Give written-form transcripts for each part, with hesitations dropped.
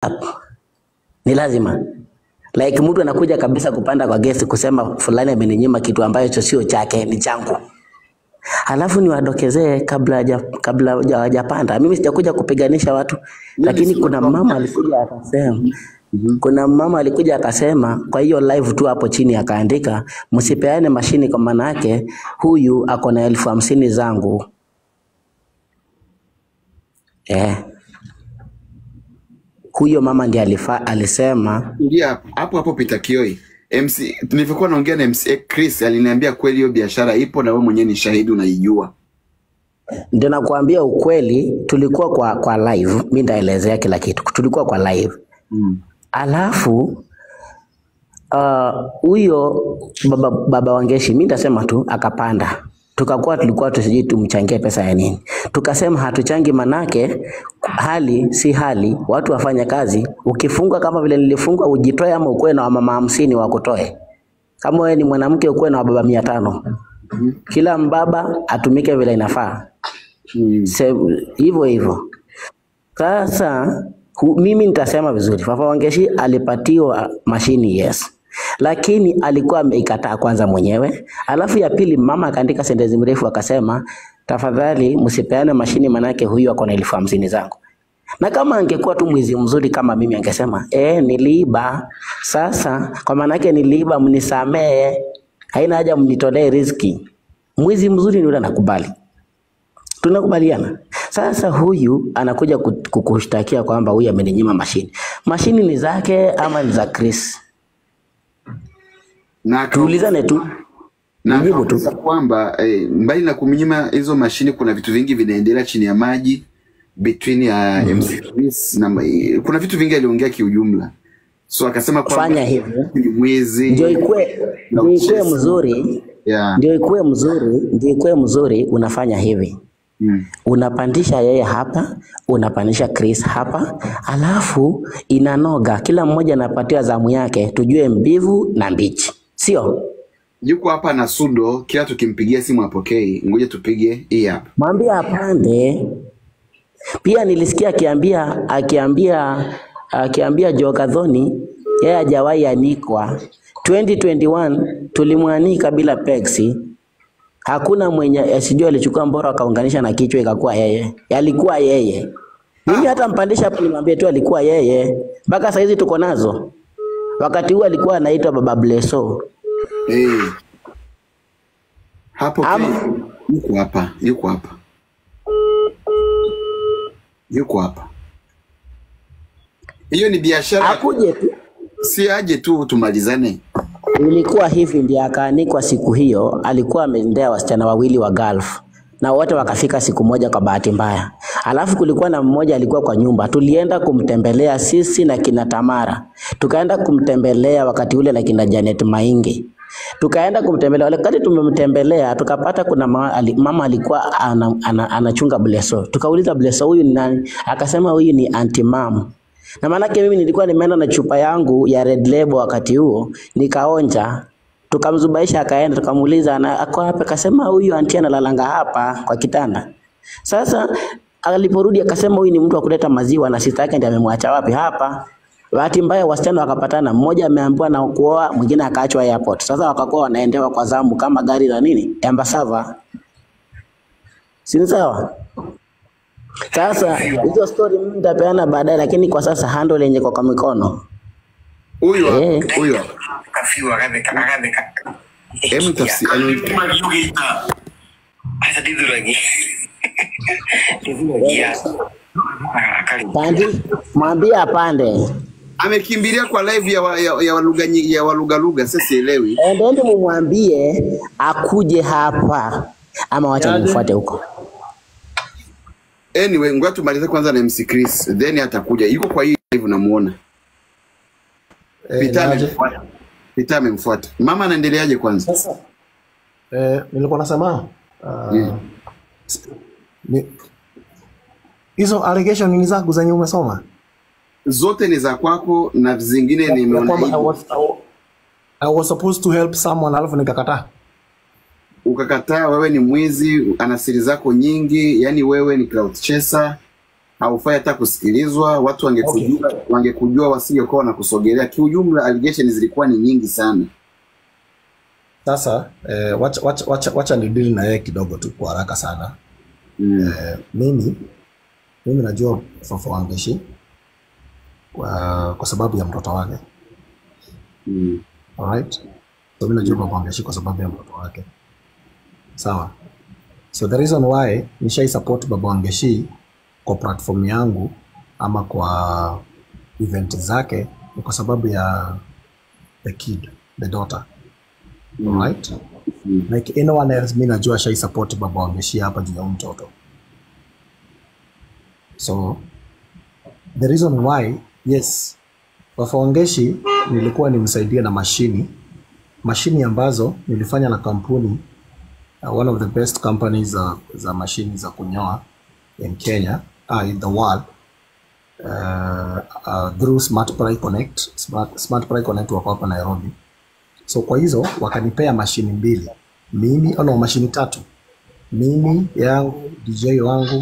up. Ni lazima. Like mtu anakuja kabisa kupanda kwa guest kusema fulani ameninyima kitu ambacho sio chake, ni changu. Halafu niwadokezee kabla hajapanda. Mimi sijakuja kupiganisha watu, lakini kuna mama alikuja akasema kwa hiyo live tu hapo chini akaandika, msipeane mashini kwa manake huyu ako na 50,000 zangu. Huyo mama ndiye alisema. Ndio hapo Peter Kioi. MC nilivyokuwa naongea na McChris aliniambia kweli hiyo biashara ipo na wewe mwenyewe ni shahidi unaijua. Ndio nakuambia ukweli, tulikuwa kwa live, mimi ndaelezea kila kitu. Tulikuwa kwa live. Alafu huyo baba Wangeci, mimi ndasema tu akapanda. Tulikuwa tusijui tumchangie pesa ya nini. Tukasema hatuchangi manake hali si hali, watu wafanya kazi. Ukifunga kama vile nilifunga ujitoe ama ukue na mama 50 wakutoe. Kama wewe ni mwanamke ukue na baba 500. Kila mbaba atumike vile inafaa. Hivyo. Sasa mimi nitasema vizuri. Fafa Wangeci alipatiwa mashini, yes. Lakini alikuwa ameikataa kwanza mwenyewe. Alafu ya pili mama akaandika sentensi mrefu akasema, tafadhali msipeane mashini manake huyu ako na 50,000 zangu. Na kama angekuwa tu mwizi mzuri kama mimi angesema, niliiba. Sasa kwa manake niliiba, mnisamee. Haina haja mnitolee riziki. Mwizi mzuri ni yule anakubali. Tunakubaliana. Sasa huyu anakuja kukushtakia kwamba huyu ameninyima mashini. Mashini ni zake ama ni za Chris? Na tuulizane tu. Na tu kwamba mbali na kumnyima hizo mashini kuna vitu vingi vinaendelea chini ya maji between ya McChris na kuna vitu vingi aliongea kiujumla. So akasema kwamba fanya hivyo ni mwezi ndio ikue mzuri. Ndio ikue mzuri unafanya hivi. Unapandisha yeye hapa, unapandisha Chris hapa, alafu inanoga, kila mmoja anapatia zamu yake, tujue mbivu na mbichi. Sio? Yuko hapa na Sudo, kila tukimpigia simu apokei. Ngoja tupige hii hapa. Mwambie apande. Pia nilisikia akiambia Jogadhoni yeye hajawahi anikwa. 2021 tulimwanika bila pexi. Hakuna mwenye asijua alichukua mbora akaunganisha na kichwa ikakuwa yeye. Alikuwa yeye. Mimi hata mpandisha hapo nimwambie tu alikuwa yeye. Mpaka sasa hizi tuko nazo. Wakati huo alikuwa anaitwa Baba Blesso. Hapo yuko hapa. Hiyo ni biashara. Akuje tu. Si aje tu tumalizane. Ilikuwa hivi ndiye akaanikwa siku hiyo, alikuwa ameendea wasichana wawili wa Gulf. Na wote wakafika siku moja kwa bahati mbaya. Alafu kulikuwa na mmoja alikuwa kwa nyumba. Tulienda kumtembelea sisi na kina Tamara. Tukaenda kumtembelea wakati ule na kina Janet Maingi. Tukaenda kumtembelea, wakati tumemtembelea tukapata kuna mama alikuwa anachunga Blesso. Tukauliza Blesso huyu ni nani? Akasema huyu ni auntie mom. Na maanake mimi nilikuwa nimeenda na chupa yangu ya Red Label wakati huo, nikaonja. Tukamzubaisha akaenda, tukamuuliza ako hapa, akasema huyu auntie analalanga hapa kwa kitanda. Sasa aliporudi akasema huyu ni mtu wa kuleta maziwa na sister yake ndiye amemwacha wapi hapa. Bahati mbaya wasichana wakapatana, mmoja ameambiwa na kuoa, mwingine akaachwa airport. Sasa wakakuwa wanaendewa kwa zamu kama gari la nini? Embasava. Si sawa? Sasa hizo story mimi nitapeana baadaye, lakini kwa sasa handle yenye kwa mikono. Huyo kafiwa akabeka. Hebu tafsiri hata didu lagi. Pandi, mwambie apande. Amekimbilia kwa live ya lugha sasa sielewi. Ndio mumwambie akuje hapa ama wacha nimfuate huko. Anyway, ngoja tumalize kwanza na McChris, then atakuja. Yuko kwa hii live namuona. Peter amemfuata. Mama anaendeleaje kwanza? Sasa nilikuwa nasema hizo allegation ni zako zenye umesoma? Zote ni za kwako na zingine nimeona. I was supposed to help someone alafu nikakataa. Ukakataa, wewe ni mwizi, ana siri zako nyingi, yani wewe ni cloud chaser. haufai hata kusikilizwa, watu wangekujua wasingekuwa na kusogelea. Kiujumla allegations zilikuwa ni nyingi sana. Sasa wacha ni deal na yeye kidogo tu kwa haraka sana. Mimi najua Fafa Wangeci kwa sababu ya mtoto wake. Alright? So mimi najua Fafa Wangeci kwa sababu ya mtoto wake. Sawa. So the reason why nishai support Baba Wangeci kwa platform yangu ama kwa event zake ni kwa sababu ya the kid, the daughter. Alright? Like anyone else, mimi najua shai support Baba Wangeci hapa juu ya mtoto. So the reason why, yes, Fafa Wangeci nilikuwa nimsaidia na mashini ambazo nilifanya na kampuni, one of the best companies za mashini za kunyoa in Kenya, in the world, through Smart Connect wako hapa Nairobi. So kwa hizo wakanipea mashini 2, mashini 3. Mimi yangu, DJ wangu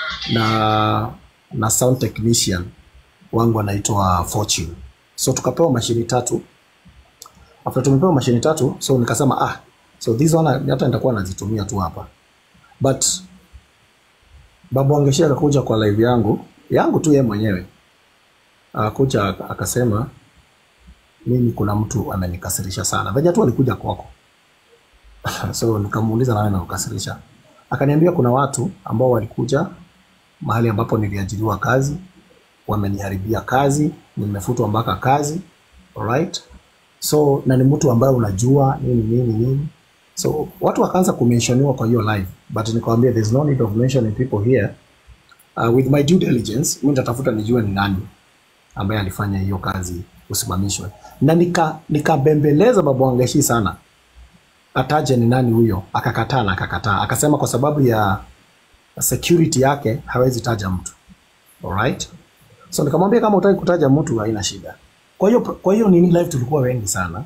na sound technician wangu anaitwa Fortune. So tukapewa mashini 3. After tumepewa mashini 3, so nikasema so these one hata nitakuwa nazitumia tu hapa. But Baba Wangeci akakuja kwa live yangu tu yeye mwenyewe. Akakuja akasema mimi kuna mtu amenikasirisha sana. Venye tu alikuja kwako. So nikamuuliza nani anakukasirisha. Akaniambia kuna watu ambao walikuja mahali ambapo niliajiriwa kazi, wameniharibia kazi, nimefutwa mpaka kazi. Alright? So na ni mtu ambaye unajua nini. So watu wakaanza kumensioniwa kwa hiyo live, but nikamwambia there's no need of mentioning people here. With my due diligence, mimi nitatafuta nijue ni nani ambaye alifanya hiyo kazi usimamishwe. Na nikabembeleza Baba Wangeci sana ataje ni nani huyo. Akakataa. Akasema kwa sababu ya security yake hawezi taja mtu. Alright? So nikamwambia kama utaki kutaja mtu haina shida. Kwa hiyo nini live tulikuwa wengi sana.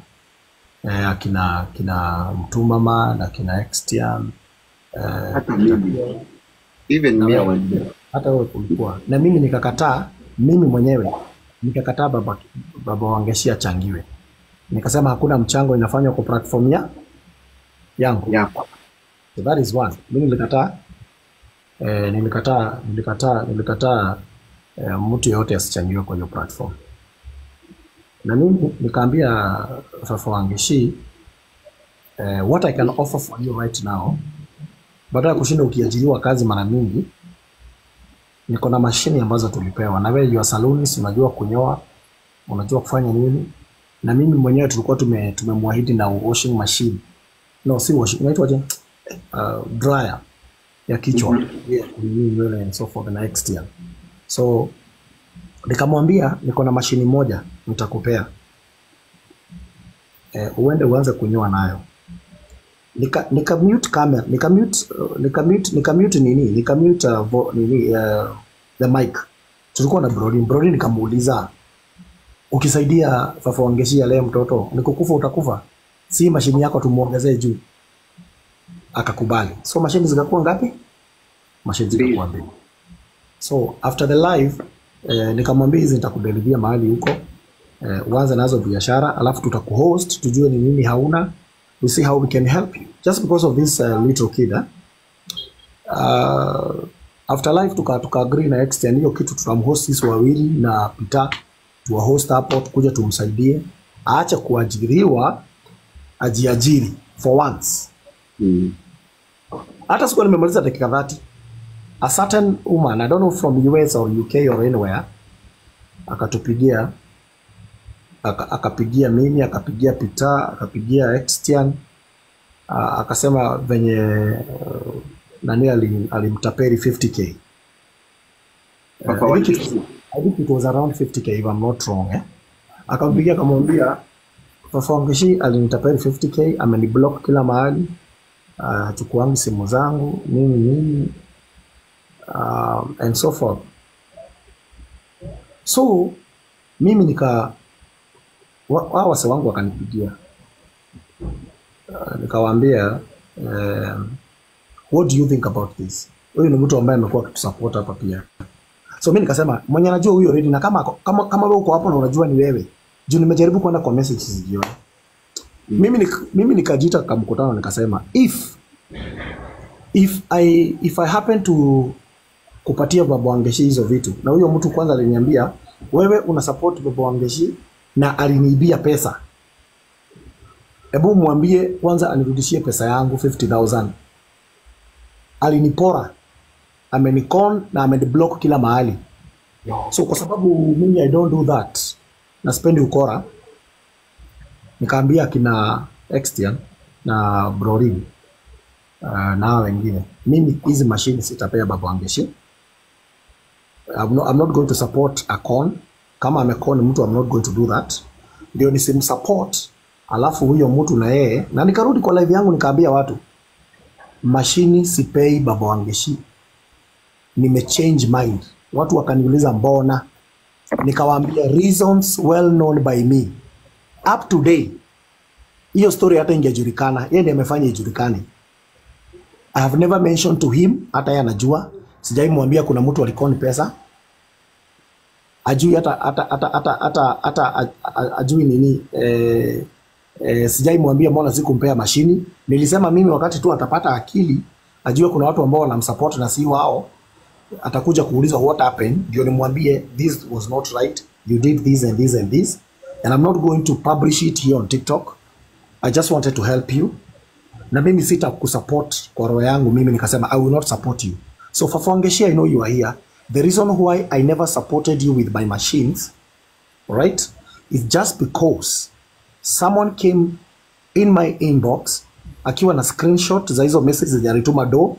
Kina Mtumama na kina Extian, hata mimi even mimi hata wewe kulikuwa. Na mimi nikakataa, mimi mwenyewe nikakataa Baba Wangeci achangiwe. Nikasema hakuna mchango inafanywa kwa platform yangu. So that is one. Mimi nilikataa mtu yote asichangiwe kwa hiyo platform. Na mimi nikaambia Fafa Wangeci, what I can offer for you right now, baada ya kushinda ukiajiriwa kazi mara mingi, niko na mashini ambazo tulipewa. Na wewe you are salonist, unajua kunyoa, unajua kufanya nini. Na mimi mwenyewe tulikuwa tumemwahidi na washing machine. No, si washing, inaitwaje? Dryer ya kichwa. Nywele and so forth the next year. So nikamwambia niko na mashini moja nitakupea. Uende uanze kunyoa nayo. Nikamute camera, nikamute the mic. Tulikuwa na Brody nikamuuliza, ukisaidia Fafa Wangeci leo mtoto nikukufa utakufa, si mashini yako tumuongezee juu. Akakubali. So mashini zikakuwa ngapi? Mashini zikakuwa 2. So after the live nikamwambia hizi nitakudelivia mahali huko, uanze nazo biashara, alafu tutakuhost tujue ni nini hauna, we see how we can help you just because of this little kid. After live tuka agree na extend hiyo kitu, tutamhost sisi wawili na Peter, tuwahost hapo, kuja tumsaidie aache kuajiriwa, ajiajiri for once. Hata siku nimemaliza dakika 30, a certain woman, I don't know from US or UK or anywhere, akapigia mimi, akapigia Peter, akapigia Extian, akasema venye nani alimtaperi 50k. I think it was around 50k if I'm not wrong. Akampigia akamwambia Fafa Wangeci alinitaperi 50k, ameniblock kila mahali, chukuangi simu zangu nini and so forth. So mimi wao wase wangu wakanipigia, nikawaambia what do you think about this? Huyu ni mtu ambaye amekuwa akitusupport hapa pia. So mimi nikasema mwenye anajua huyo already, na kama wewe uko hapo na unajua ni wewe. Juu nimejaribu kwenda kwa messages jioni. Mimi nikajiita kama mkutano nikasema if I happen to kupatia Baba Wangeci hizo vitu, na huyo mtu kwanza aliniambia wewe una support Baba Wangeci na aliniibia pesa, hebu mwambie kwanza anirudishie pesa yangu 50,000. Alinipora, amenicon na ameniblock kila mahali. So kwa sababu mimi I don't do that, na spendi ukora, nikaambia kina Extian na Brorin na wengine, mimi hizi machine sitapea Baba Wangeci. I'm not going to support a con. Kama amecon mtu, I'm not going to do that. Ndio nisimsupport, alafu huyo mtu na yeye, na nikarudi kwa live yangu nikaambia watu machine sipei Baba Wangeci, nimechange mind. Watu wakaniuliza mbona, nikawaambia reasons well known by me. Up to date hiyo story hata ingejulikana, yeye ndiye amefanya ijulikane. I have never mentioned to him, hata yeye anajua. Sijai mwambia kuna mtu alikoni pesa. Ajui hata ajui nini. Sijai mwambia mbona sikumpea mashini. Nilisema mimi wakati tu atapata akili, ajue kuna watu ambao wanamsupport na si wao, atakuja kuuliza what happened, ndio nimwambie this was not right, you did this and this and this, and I'm not going to publish it here on TikTok. I just wanted to help you. Na mimi sita kusupport kwa roho yangu, mimi nikasema I will not support you. So Fafa Wangeci, I know you are here. The reason why I never supported you with my machines, right, is just because someone came in my inbox akiwa na screenshot za hizo messages za alituma do,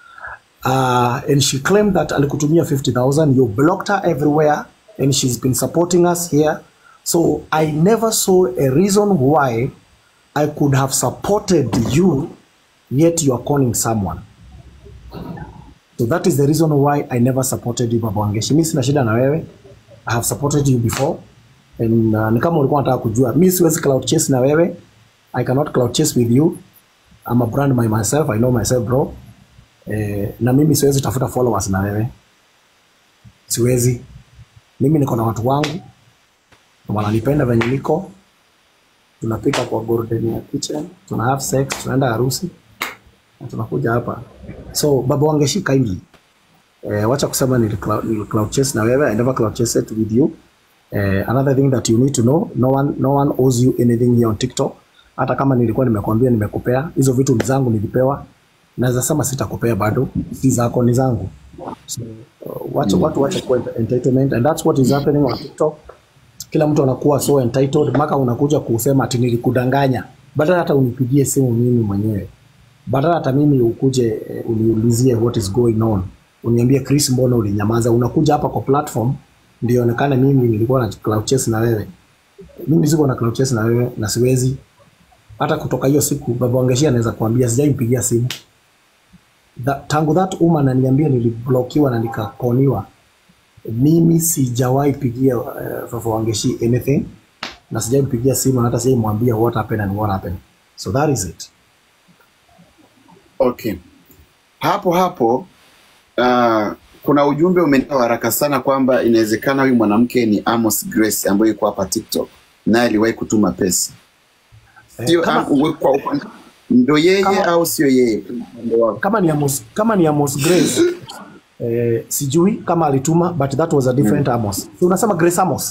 and she claimed that alikutumia 50,000. You blocked her everywhere and she's been supporting us here. So I never saw a reason why I could have supported you, yet you are calling someone. So that is the reason why I never supported you, Baba Wangeci. Mimi sina shida na wewe. I have supported you before. And ni kama ulikuwa unataka kujua, mimi siwezi cloud chase na wewe. I cannot cloud chase with you. I'm a brand by myself. I know myself, bro. Na mimi siwezi tafuta followers na wewe. Siwezi. Mimi niko na watu wangu. Wananipenda venye niko. Tunapika kwa Gordon ya kitchen, tuna have sex, tunaenda harusi, na tunakuja hapa. So Baba Wangeci, kindly wacha kusema ni cloud chase na wewe. I never cloud chase it with you. Another thing that you need to know, no one owes you anything here on TikTok. Hata kama nilikuwa nimekuambia nimekupea, hizo vitu zangu nilipewa, naweza sema sitakupea bado, si zako ni zangu. So wacha kwa entitlement, and that's what is happening on TikTok. Kila mtu anakuwa so entitled, maka unakuja kusema ati nilikudanganya. Badala hata unipigie simu mimi mwenyewe. Badala hata mimi ukuje uniulizie what is going on. Uniambie Chris, mbona ulinyamaza? Unakuja hapa kwa platform ndio onekane mimi nilikuwa na cloud chase na wewe. Mimi siko na cloud chase na wewe na siwezi. Hata kutoka hiyo siku Baba Wangeci anaweza kuambia sijaipigia simu. Tangu that woman ananiambia niliblockiwa na nikakoniwa, mimi sijawahi pigia Fafa Wangeci anything, na sijawahi pigia simu, hata sijawahi mwambia what happened and what happened. So that is it. Okay. Hapo kuna ujumbe umeenda haraka sana kwamba inawezekana huyu mwanamke ni Amos Grace ambaye yuko hapa TikTok, naye aliwahi kutuma pesa. Sio kwa upande ndio yeye au sio yeye? Kama ni Amos Grace, sijui kama alituma, but that was a different Amos. So unasema Grace Amos?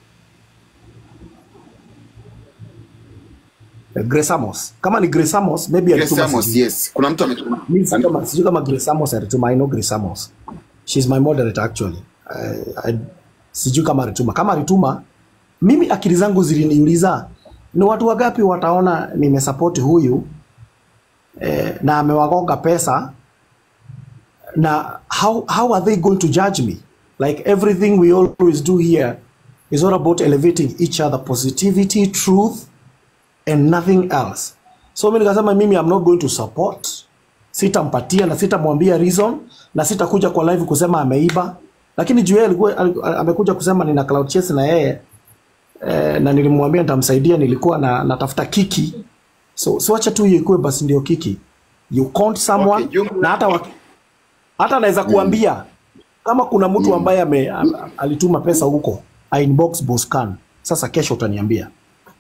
Grace Amos. Kama ni Grace Amos, maybe alituma. Grace Amos, yes. Kuna mtu ametuma. Sijui kama Grace Amos alituma. I know Grace Amos. She's my moderator actually. Sijui kama alituma. Kama alituma, mimi akili zangu ziliniuliza, ni watu wangapi wataona nimesupport huyu na amewagonga pesa, na how are they going to judge me? Like everything we always do here is all about elevating each other, positivity, truth, and nothing else. So mimi nikasema mimi I'm not going to support. Sitampatia na sitamwambia reason, na sitakuja kwa live kusema ameiba. Lakini juu yeye amekuja kusema nina cloud chase na yeye, na nilimwambia nitamsaidia, nilikuwa natafuta kiki. So acha tu yeye basi ndio kiki. You count someone, okay, na hata naweza kuambia kama kuna mtu ambaye alituma pesa huko, inbox Bosskhan. Sasa kesho utaniambia.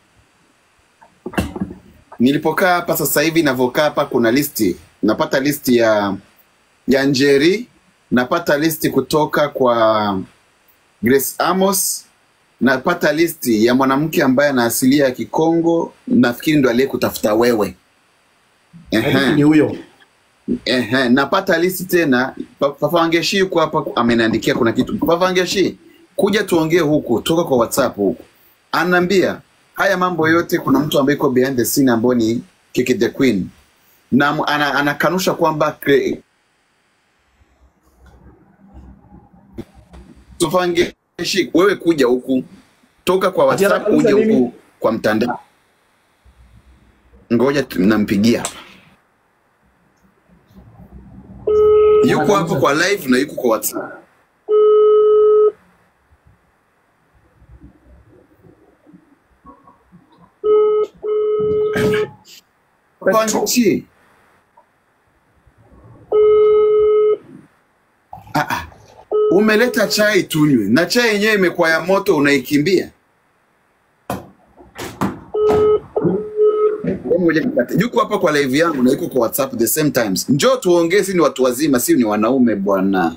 Nilipokaa hapa sasa hivi navokaa hapa kuna listi. Napata listi ya Njeri, napata listi kutoka kwa Grace Amos, napata listi ya mwanamke ambaye ana asilia ya Kikongo, nafikiri ndo aliyekutafuta wewe. Ni huyo. Napata listi tena Fafa Wangeci yuko hapa ameniandikia kuna kitu. Fafa Wangeci, kuja tuongee huku, toka kwa WhatsApp huku. Ananiambia haya mambo yote kuna mtu ambaye yuko behind the scene ambaye ni Kiki the Queen. Na anakanusha kwamba Fafa Wangeci, wewe kuja huku, toka kwa WhatsApp uje huku kwa mtandao. Ngoja nampigia. Yuko hapo kwa live na yuko kwa WhatsApp. Wangeci. Umeleta chai tunywe. Na chai yenyewe imekuwa ya moto unaikimbia. Yuko hapa kwa live yangu na yuko kwa WhatsApp the same times. Njoo tuongee, si ni watu wazima, si ni wanaume bwana.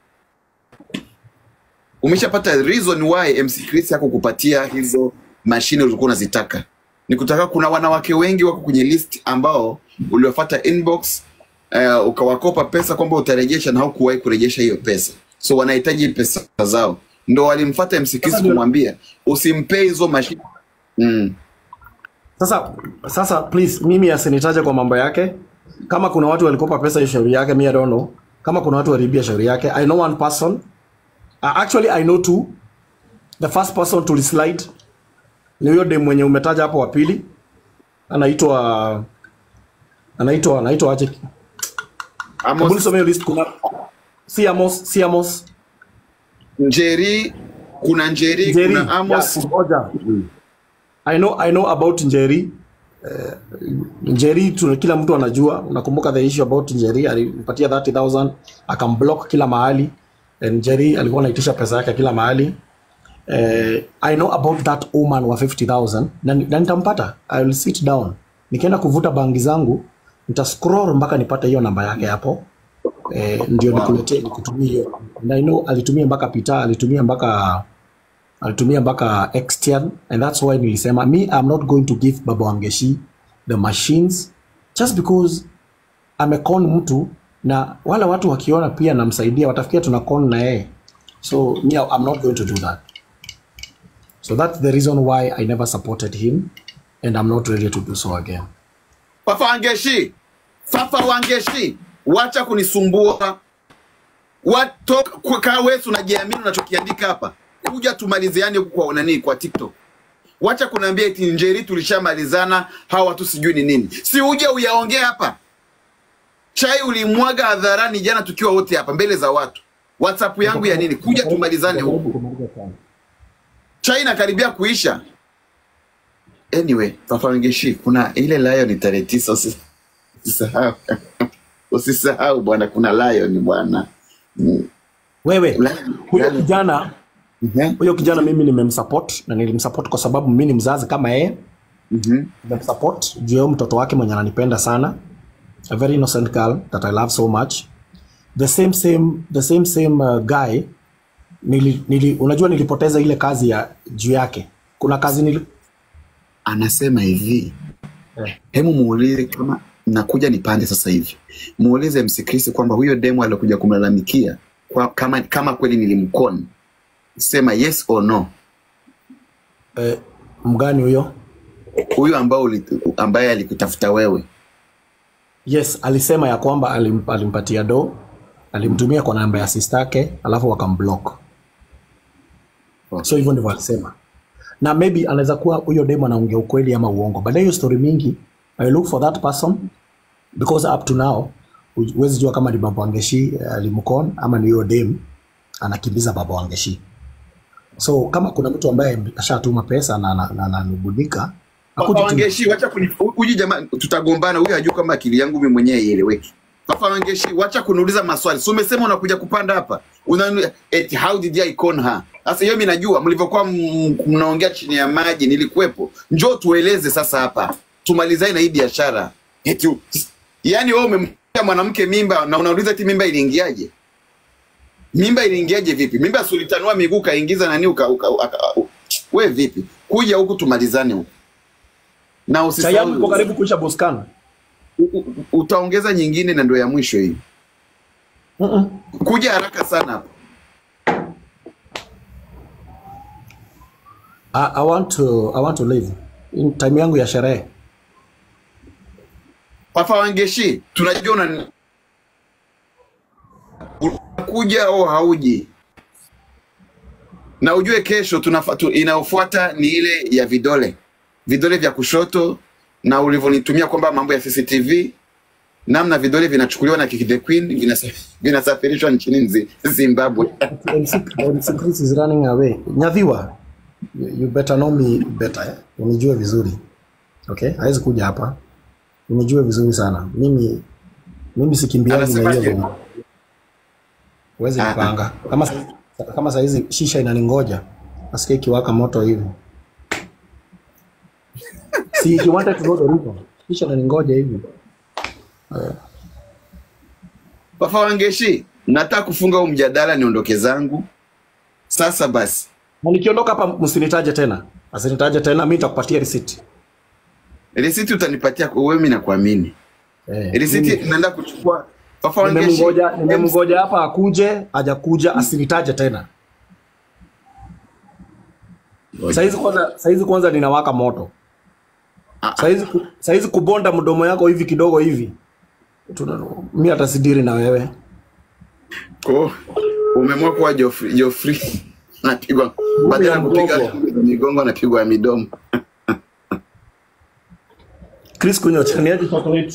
Umeshapata reason why McChris yako kupatia hizo mashine ulikuwa unazitaka. Nikutaka kuna wanawake wengi wako kwenye list ambao uliwafuata inbox ukawakopa pesa kwamba utarejesha na hukuwahi kurejesha hiyo pesa. So wanahitaji pesa zao. Ndio walimfuata McChris kumwambia usimpe hizo mashine. Sasa please mimi asinitaje kwa mambo yake. Kama kuna watu walikopa pesa hiyo shauri yake, I don't know. Kama kuna watu walibia shauri yake, I know one person. Actually I know two. The first person to slide ni huyo dem mwenye umetaja hapo wa pili. Anaitwa aje? Amos. Kabla list kuna si Amos. Njeri, kuna Njeri, kuna Amos. Yeah, I know about Njeri. Njeri kila mtu anajua. Unakumbuka the issue about Njeri, alimpatia 30,000 akamblock kila mahali. Njeri alikuwa anaitisha pesa yake kila mahali. I know about that woman wa 50,000 na nitampata. I will sit down. Nikienda kuvuta bangi zangu, nita scroll mpaka nipate hiyo namba yake hapo. Ndio nikuletee nikutumie hiyo. Na I know alitumia mpaka Pita, alitumia mpaka Extian, and that's why nilisema I'm not going to give Baba Wangeci the machines just because amekon mtu, na wala watu wakiona pia namsaidia watafikia tunakon na yeye. So I'm not going to do that. So that's the reason why I never supported him, and I'm not ready to do so again. Fafa Wangeci, wacha kunisumbua. Kwa wewe unajiamini unachokiandika hapa. Kuja tumaliziane kwa nani kwa TikTok. Wacha kuniambia eti Njeri tulishamalizana, hawa watu sijui ni nini. Si uje uyaongea hapa. Chai ulimwaga hadharani jana tukiwa wote hapa mbele za watu. WhatsApp yangu ya nini? Kuja tumalizane huko. Chai inakaribia kuisha. Anyway, Fafa Wangeci, kuna ile lion tarehe 9 usisahau. Usisahau bwana, kuna lion bwana. Wewe, huyo kijana mimi nimemsupport, na nilimsupport kwa sababu mimi ni mzazi kama yeye. Nimemsupport juu mtoto wake mwenye ananipenda sana. A very innocent girl that I love so much. The same guy unajua nilipoteza ile kazi ya juu yake. Kuna kazi anasema hivi. Hemu muulize kama nakuja nipande sasa hivi. Muulize McChris kwamba huyo demo alikuja kumlalamikia kama kweli nilimkoni. Sema yes or no. Mgani huyo? Huyo ambaye alikutafuta wewe. Yes, alisema ya kwamba alimpatia do, alimtumia kwa namba ya sister yake, alafu wakamblock. So hivyo ndivyo alisema. Na maybe anaweza kuwa huyo demo anaongea ukweli ama uongo. But hiyo story mingi, I look for that person because up to now huwezi jua kama ni Baba Wangeci alimkon ama ni huyo dem anakimbiza Baba Wangeci. So kama kuna mtu ambaye ashatuma pesa na ananubudika, Baba Wangeci, wacha huyu jamaa tutagombana, huyu hajui kama akili yangu mimi mwenyewe ieleweki. Fafa Wangeci, wacha kuniuliza maswali. So umesema unakuja kupanda hapa. How did I con her? Sasa hiyo mimi najua mlivyokuwa mnaongea chini ya maji nilikuwepo. Njoo tueleze sasa hapa. Tumalizane na hii biashara. Yaani wewe umemtia mwanamke mimba na unauliza eti mimba iliingiaje? Mimba iliingiaje vipi? Mimba sulitanua miguu kaingiza nani wewe vipi? Kuja huku tumalizane huku. Na usisahau uko karibu kuisha Bosskhan. Utaongeza nyingine na ndio ya mwisho hii. Kuja haraka sana hapo. I want to leave. In time yangu ya sherehe. Fafa Wangeci, tunajua kuja au hauji. Na ujue kesho inaofuata ni ile ya vidole. Vidole vya kushoto na ulivyonitumia kwamba mambo ya CCTV namna vidole vinachukuliwa na Kiki the Queen vinasafirishwa nchini Zimbabwe. McChris is running away. Nyadhiwa, you better know me better. Eh? Unijue vizuri. Okay? Haiwezi kuja hapa. Unijue vizuri sana. Mimi sikimbiaji na hiyo. Uweze kupanga. Kama saa hizi shisha inaningoja. Nasikia ikiwaka moto hivi. See, you wanted to know the reason. Shisha inaningoja hivi. Fafa Wangeci, nataka kufunga huu mjadala niondoke zangu. Sasa basi. Na nikiondoka hapa msinitaje tena. Asinitaje tena, mimi nitakupatia receipt. Receipt utanipatia wewe, mimi nakuamini. Receipt naenda kuchukua. Fafa Wangeci, nimemngoja hapa akuje, hajakuja, asinitaje tena. Saizi kwanza ninawaka moto. Saizi kubonda mdomo yako hivi kidogo hivi. Mimi atasidiri na wewe. Umemwa kwa Joffrey napigwa badala ya kupiga migongo anapigwa midomo. Chris kunywa chani yake chocolate.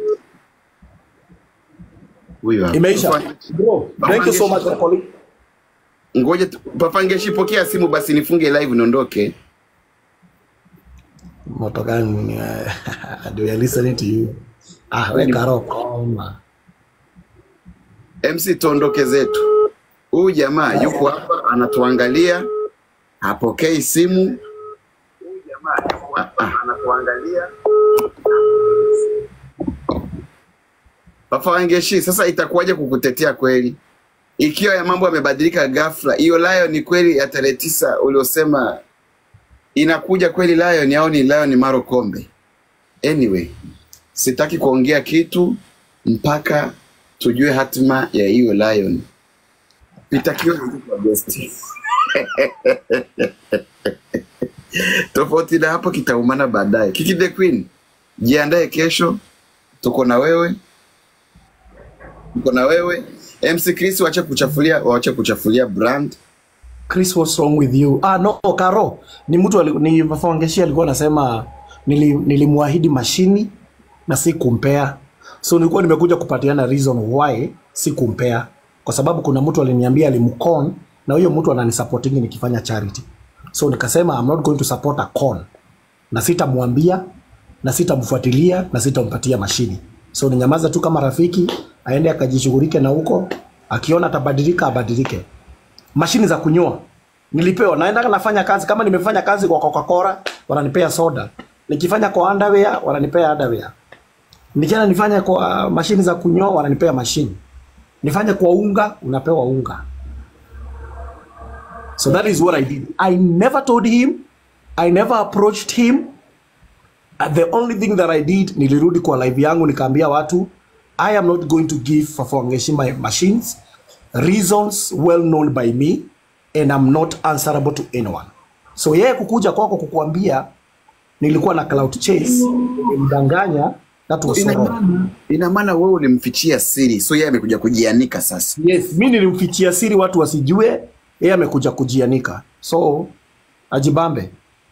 Huyu hapa. Imeisha. Bro, thank you so much for calling. Ngoja Fafa Wangeci, pokea simu basi nifunge live niondoke. Moto gani? Do you listening to you? We karo koma. MC tuondoke zetu. Huyu jamaa yuko hapa anatuangalia. Hapokei simu. Huyu jamaa yuko hapa anatuangalia. Fafa Wangeci, sasa itakuwaje kukutetea kweli? Ikiwa ya mambo yamebadilika ghafla. Hiyo Lion ni kweli ya tarehe 9 uliosema inakuja kweli Lion au ni Lion Maro Kombe? Anyway, sitaki kuongea kitu mpaka tujue hatima ya hiyo Lion. Pitakio kwa guest. Tofauti na hapo kitaumana baadaye. Kiki the Queen, jiandae kesho. Tuko na wewe. McChris, waache kuchafulia brand. Chris, what's wrong with you? No, Karo. Ni mtu ni Fafa Wangeci alikuwa anasema nilimwahidi mashini na si kumpea. So nilikuwa nimekuja kupatiana reason why si kumpea. Kwa sababu kuna mtu aliniambia alimcon na huyo mtu ananisupporting nikifanya charity. So nikasema I'm not going to support a con. Na sitamwambia, na sitamfuatilia, na sitampatia mashini. So ninyamaza tu kama rafiki, aende akajishughulike na huko, akiona atabadilika abadilike. Mashini za kunyoa nilipewa, naenda nafanya kazi, kama nimefanya kazi kwa Coca-Cola wananipea soda. Nikifanya kwa underwear wananipea underwear. Nikiana nifanya kwa mashini za kunyoa wananipea mashini. Nifanye kwa unga unapewa unga. So that is what I did. I never told him, I never approached him. The only thing that I did, nilirudi kwa live yangu nikaambia watu, I am not going to give Fafa Wangeci my machines. Reasons well known by me, and I'm not answerable to anyone. So yeye kukuja kwako kukuambia nilikuwa na cloud chase, nimdanganya, that was wrong. Ina maana wewe ulimfichia siri, so yeye amekuja kujianika sasa. Yes, mimi nilimfichia siri watu wasijue, yeye amekuja kujianika. So ajibambe.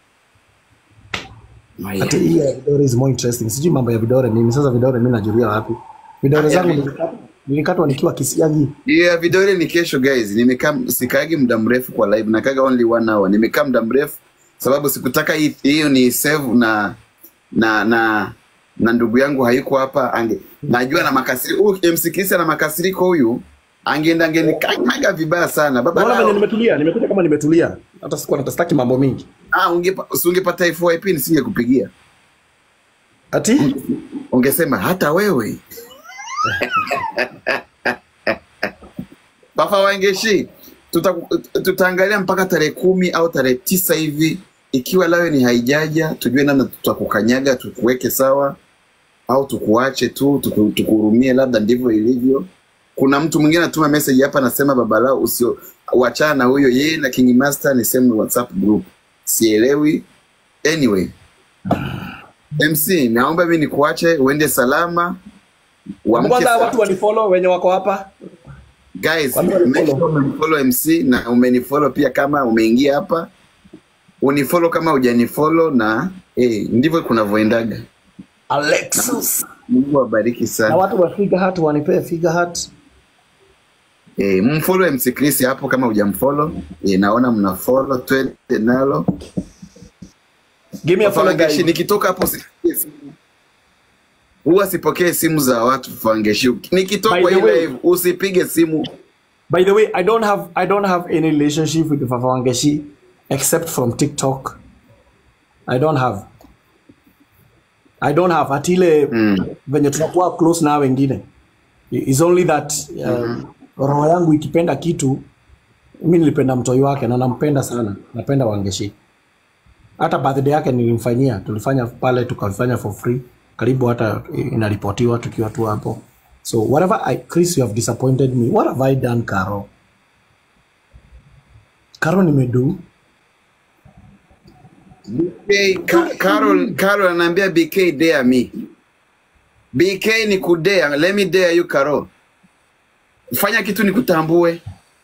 Ati hii ya vidore is more interesting. Sijui mambo ya vidore mimi. Sasa vidore mimi najulia wapi? Vidore zangu nilikatwa nikiwa Kisiagi. Yeah, vidore ni kesho guys. Nimekaa sikagi muda mrefu kwa live. Nakaga only 1 hour. Nimekaa muda mrefu sababu sikutaka hiyo ni save na ndugu yangu hayuko hapa. Najua na makasiriko. McChris ana makasiriko huyu. Angenikanyaga vibaya sana. Baba Unaona venye lao. nimetulia, nimekuja kama nimetulia. Hata sikuwa natastaki mambo mingi. Ungepata FYP nisingekupigia. Ati? Ungesema hata wewe. Fafa Wangeci, tutaangalia mpaka tarehe 10 au tarehe 9 hivi. Ikiwa lawe ni haijaja, tujue namna tutakukanyaga, tukuweke sawa, au tukuache tu, tukuhurumie, labda ndivyo ilivyo. Kuna mtu mwingine anatuma message hapa anasema baba lao usio wachana na huyo, yeye na King Master ni same WhatsApp group. Sielewi. Anyway, MC, naomba mimi nikuache uende salama. Kwanza watu wanifollow wenye wako hapa. Guys, follow MC na umenifollow pia kama umeingia hapa. Unifollow kama hujanifollow na ndivyo kunavyoendaga. Alexis. Mungu abariki sana. Na watu wa Figure Heart wanipea Figure Heart. Mfollow McChris hapo kama hujamfollow. Naona mnafollow, twende nalo. Give me a follow guys. Nikitoka hapo huwa sipokee simu za watu Wangeci. Nikitoka live usipige simu. By the way, I don't have any relationship with Fafa Wangeci except from TikTok. I don't have atile venye tunakuwa close na wengine. It's only that roho yangu ikipenda kitu, mimi nilipenda mtoi wake na nampenda sana. Napenda Wangeci. Hata birthday yake nilimfanyia, tulifanya pale tukafanya for free. Karibu hata inaripotiwa tukiwa tu hapo. So whatever Chris, you have disappointed me. What have I done, Caro? Caro nimedu. Carol ananiambia BK dare me. BK ni kudare, let me dare you Carol. Fanya kitu nikutambue.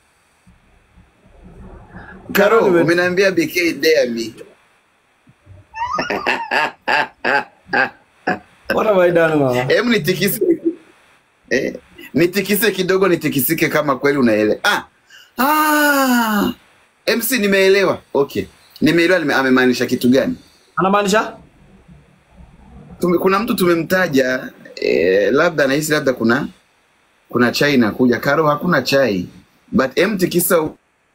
Carol, umeniambia BK dare me. What have I done, mama? Nitikise kidogo, nitikisike kama kweli unaelewa. MC nimeelewa. Okay. Nimeelewa amemaanisha kitu gani? Anamaanisha? Kuna mtu tumemtaja labda anahisi labda kuna chai inakuja. Karo hakuna chai. But mtikisa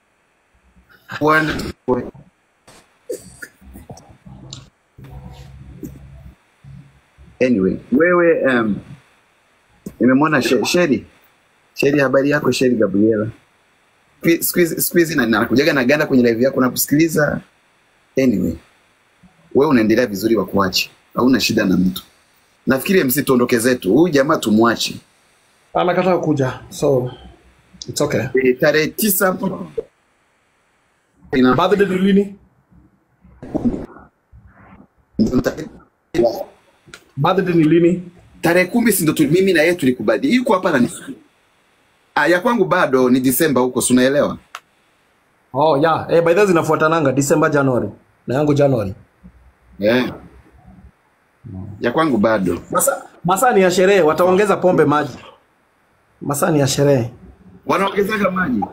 Anyway, wewe nimemwona Sheri. Sheri, habari yako Sheri Gabriela? Squeeze na nakujaga na ganda kwenye live yako na kusikiliza. Anyway, wewe unaendelea vizuri wa kuacha. Hauna shida na mtu. Nafikiri MC tuondoke zetu. Huyu jamaa tumwache. Anakataa kuja. So it's okay. Tarehe 9 hapo. Birthday ni lini? Birthday ni lini? Tarehe 10 si ndo mimi na yeye tulikubali. Yuko hapa na ya kwangu bado ni Disemba huko, si unaelewa? Oh yeah, by the way zinafuatananga December January. Na yangu January. Yeah. Ya kwangu bado. Masaa ni ya sherehe, wataongeza pombe maji. Masaa ni ya sherehe. Wanaongeza maji.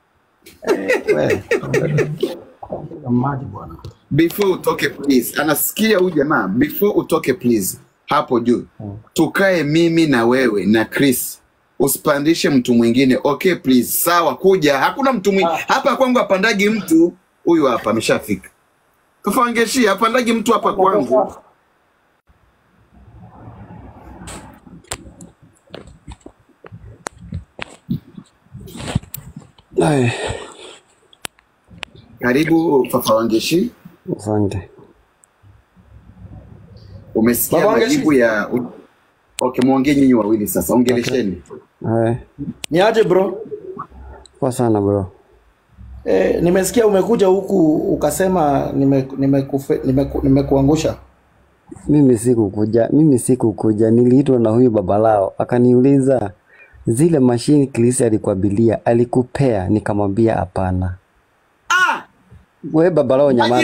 Maji bwana. Before utoke please. Anasikia huyu jamaa. Before utoke please. Hapo juu. Tukae mimi na wewe na Chris. Usipandishe mtu mwingine. Okay please. Sawa kuja. Hakuna mtu mwingine. Hapa kwangu apandagi mtu. Huyu hapa ameshafika. Fafa Wangeci apandagi mtu hapa kwangu. Karibu Fafa Wangeci. Asante. Umesikia majibu ya okay, muongee nyinyi wawili sasa. Ongelesheni. Ni aje bro? Kwa sana bro. Nimesikia umekuja huku ukasema nimekuangusha. Mimi sikukuja. Niliitwa na huyu baba lao. Akaniuliza zile machine Chris alikuabilia, alikupea? Nikamwambia hapana. Wewe baba lao nyamaza.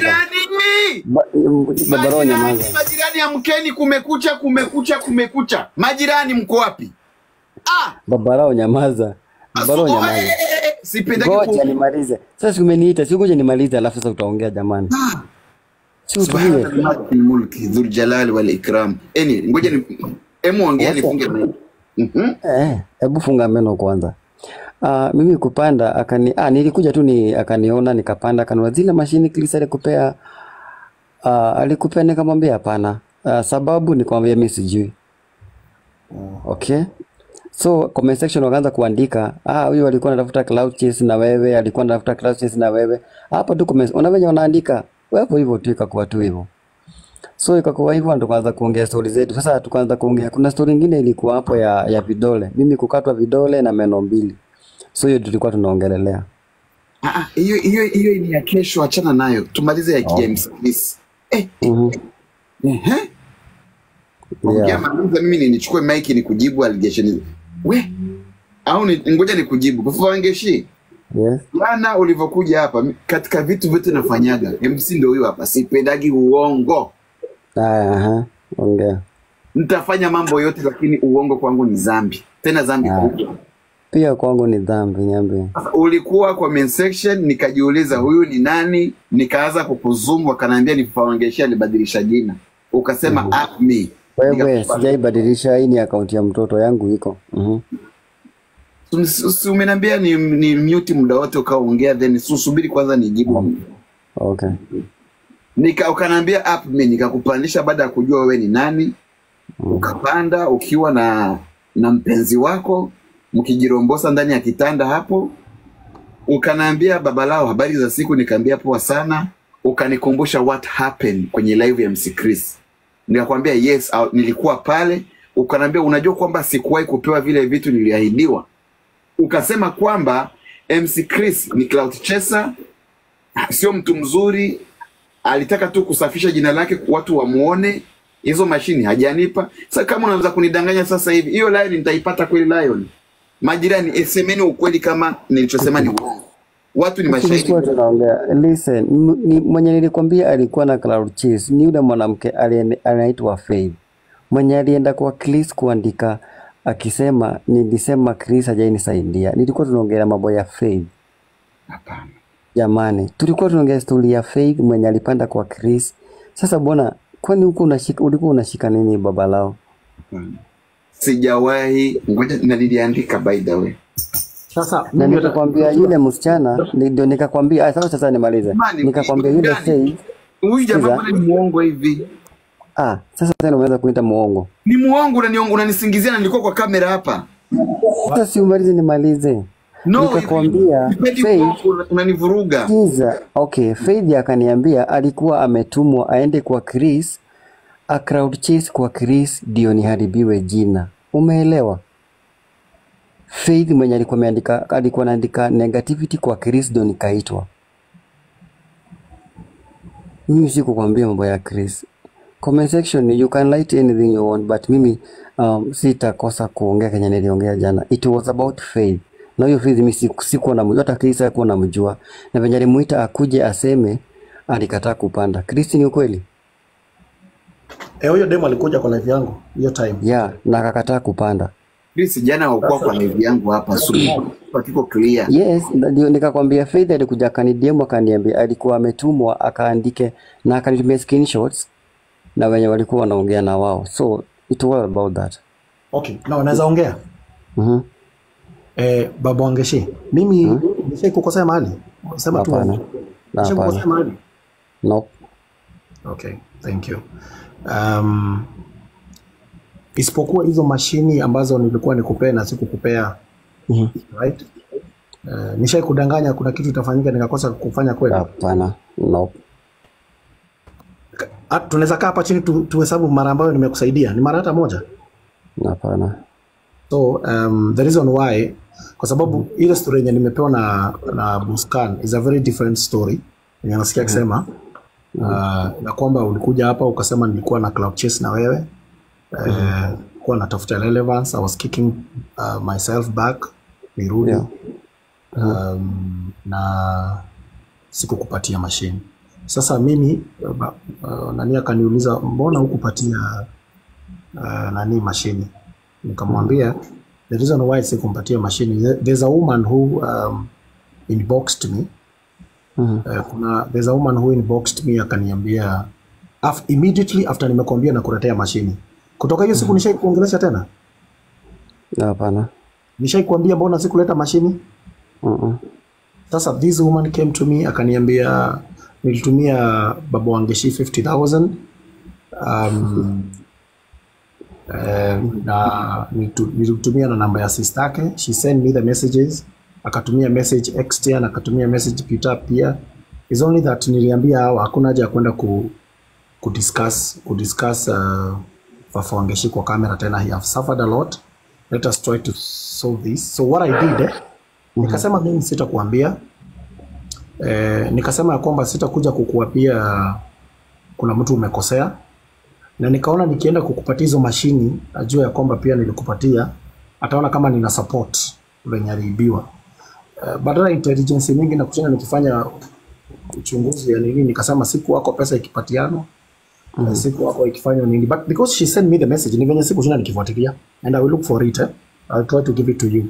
Baba lao nyamaza. Majirani amkeni, kumekucha. Majirani mko wapi? Baba lao nyamaza. Baba lao nyamaza. Sipendaki ngoja nimalize. Sasa umeniita, sikuja nimalize alafu sasa utaongea jamani. Subhanallah mulki dhul jalal wal ikram. Ngoja ongea nifunge meno. Hebu funga meno kwanza. Mimi kupanda nilikuja tu akaniona nikapanda, akanunua zile mashini Chris alikupea. Alikupea, nikamwambia hapana. Sababu nikamwambia mimi sijui. Okay. So comment section wakaanza kuandika, huyu alikuwa anatafuta cloud chase na wewe, alikuwa anatafuta cloud chase na wewe. Hapo tu comment unavenye wanaandika, wewe hivyo tu ikakuwa tu hivyo. So ikakuwa hivyo, ndo tukaanza kuongea story zetu. Sasa tukaanza kuongea, kuna story nyingine ilikuwa hapo ya vidole. Mimi kukatwa vidole na meno mbili. So hiyo tulikuwa tunaongelelea. Hiyo ni ya kesho, achana nayo. Tumalize ya games please. Ongea maliza, mimi nichukue mic nikujibu allegation. Au ngoja nikujibu. Kwa Wangeci. Yes. Jana ulivyokuja hapa, katika vitu vyote nafanyaga, MC ndio huyo hapa, sipendagi uongo. Ongea. Nitafanya mambo yote lakini uongo kwangu ni dhambi. Tena dhambi kubwa. Pia kwangu ni dhambi, niambie. Ulikuwa kwa main section, nikajiuliza huyu ni nani, nikaanza kukuzumu, wakaniambia ni Wangeci alibadilisha jina. Ukasema app me. Wewe sijaibadilisha, hii ni account ya mtoto yangu iko. Umeniambia ni mute muda wote ukaongea, then subiri kwanza nijibu. Okay. Ukaniambia app me, nikakupandisha baada ya kujua wewe ni nani. Ukapanda ukiwa na mpenzi wako, mkijirombosa ndani ya kitanda hapo. Ukaniambia babalao habari za siku, nikaambia poa sana. Ukanikumbusha what happened kwenye live ya McChris. Nikakwambia yes, nilikuwa pale. Ukaniambia unajua kwamba sikuwahi kupewa vile vitu niliahidiwa. Ukasema kwamba McChris ni cloud chaser, sio mtu mzuri, alitaka tu kusafisha jina lake watu wamuone. Hizo mashini hajanipa. Sasa kama unaanza kunidanganya sasa hivi, hiyo lion nitaipata kweli lion? Majirani, esemeni ukweli kama nilichosema ni uongo. Watu ni mashahidi. Listen, mwenye nilikwambia alikuwa na cloud chase ni yule mwanamke anaitwa Faith. Mwenye alienda kwa Chris kuandika akisema nilisema Chris hajanisaidia. Nilikuwa tunaongea mambo ya Faith. Hapana. Jamani, tulikuwa tunaongea story ya Faith mwenye alipanda kwa Chris. Sasa bwana, kwani ulikuwa unashika nini baba lao? Sijawahi, ngoja niliandika by the way. Sasa na nikakwambia yule msichana, ndio nikakwambia sasa nimalize. Nikakwambia yule Faith, huyu jamaa ni muongo hivi. Sasa tena umeanza kuita muongo. Ni muongo unanisingizia na nilikuwa kwa kamera hapa. Sasa si umalize nimalize. Nikakwambia Faith unanivuruga. Okay, Faith akaniambia alikuwa ametumwa aende kwa Chris, a crowd chase kwa Chris ndio niharibiwe jina. Umeelewa? Faith mwenye alikuwa anaandika negativity kwa Chris ndio nikaitwa. Mimi sikukwambia mambo ya Chris. Comment section you can write anything you want, but mimi sitakosa kuongea kwenye niliongea jana. It was about Faith. Na hiyo Faith mimi sikuwa namjua, hata Chris hakuwa namjua. Na venye alimuita akuje aseme alikataa kupanda. Chris ni ukweli? Huyo demo alikuja kwa live yangu hiyo time. Na akakataa kupanda. Chris jana hakuwa kwa live yangu hapa kwa kiko clear. Yes, ndio nikakwambia Faith alikuja akanidiemu akaniambia alikuwa ametumwa akaandike na akanitumia screenshots na wenye walikuwa wanaongea na wao. So it was about that. Okay, now naweza ongea. Baba Wangeci, mimi nishakukosea mahali? Sema tu. Hapana. Nishakukosea mahali? No. Okay, thank you. Isipokuwa hizo mashini ambazo nilikuwa nikupea na sikukupea. Right? Nishai kudanganya kuna kitu itafanyika nikakosa kufanya kweli? Hapana. No. Tunaweza kaa hapa chini tuhesabu mara ambayo nimekusaidia. Ni mara hata moja? Hapana. So the reason why, kwa sababu ile story yenye nimepewa na Bosskhan is a very different story. Nasikia kusema na kwamba ulikuja hapa ukasema nilikuwa na cloud chase na wewe. Kwa natafuta relevance, I was kicking myself back nirudi. Na sikukupatia machine. Sasa mimi nani akaniuliza mbona hukupatia nani machine? Nikamwambia the reason why sikumpatia machine, there's a woman who inboxed me. There's a woman who inboxed me akaniambia immediately after nimekwambia na kuletea machine. Kutoka hiyo siku nishai kuongelesha tena? Hapana. Nishaikuambia mbona sikuleta mashini? Sasa this woman came to me akaniambia nilitumia baba Wangeci 50,000 na nilitumia na namba ya sister yake. She sent me the messages, akatumia message extern, akatumia message Peter pia. Is only that niliambia hawa hakuna haja ya kwenda kudiscuss Fafa Wangeci kwa kamera tena. He have suffered a lot. Let us try to solve this. So what I did, nikasema mimi sitakuambia. Nikasema ya kwamba sitakuja kukuapia kuna mtu umekosea. Na nikaona nikienda kukupatia hizo mashini, ajua ya kwamba pia nilikupatia, ataona kama nina support venye aliibiwa. Badala intelligence mingi na kushinda nikifanya uchunguzi ya nini, nikasema siku wako pesa ikipatiano, siku wako ikifanywa nini. But because she sent me the message, ni venye siku shinda nikifuatilia, and I will look for it. I'll try to give it to you.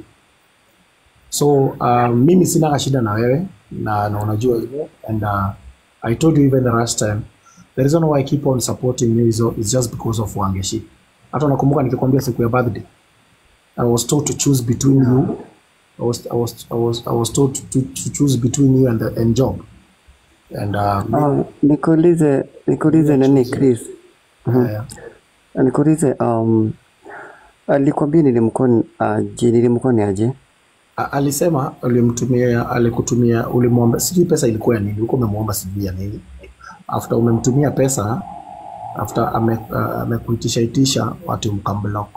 So mimi sina shida na wewe na unajua hivyo, and I told you even the last time, the reason why I keep on supporting you is just because of Wangeci. Hata nakumbuka nikikwambia siku ya birthday, I was told to choose between you. I was told to choose between you and job. And nikuulize nani Chris? Nikuulize alikwambia nilimkoni aje? Alisema alikutumia, ulimwomba sijui pesa ilikuwa nini, ulikuwa umemwomba sijui ya nini. After umemtumia pesa, after amekuitisha watu mkamblock.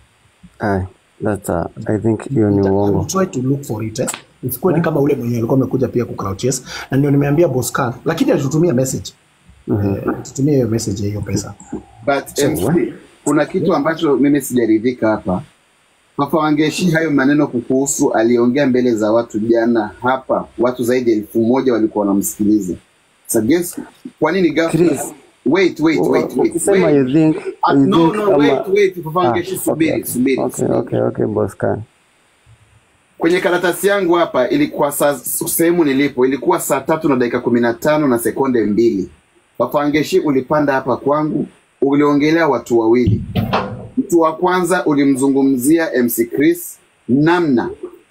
That's I think hiyo ni uongo. Try to look for it. Isikuwa ni kama ule mwenye alikuwa amekuja pia ku chase, na ndio nimeambia Bosskhan, lakini alitutumia message. Tutumie hiyo message hiyo pesa. But kuna kitu ambacho mimi sijaridhika hapa. Fafa Wangeci hayo maneno kukuhusu aliongea mbele za watu jana hapa, watu zaidi ya 1,000 walikuwa wanamsikiliza. So guess kwa nini ghafla? Wait. Ukisema you think no, wait, Fafa Wangeci subiri. Okay, Bosskhan. Kwenye karatasi yangu hapa ilikuwa sehemu nilipo ilikuwa saa 3:15 na sekunde 2. Fafa Wangeci ulipanda hapa kwangu, uliongelea watu wawili. Mtu wa kwanza ulimzungumzia McChris namna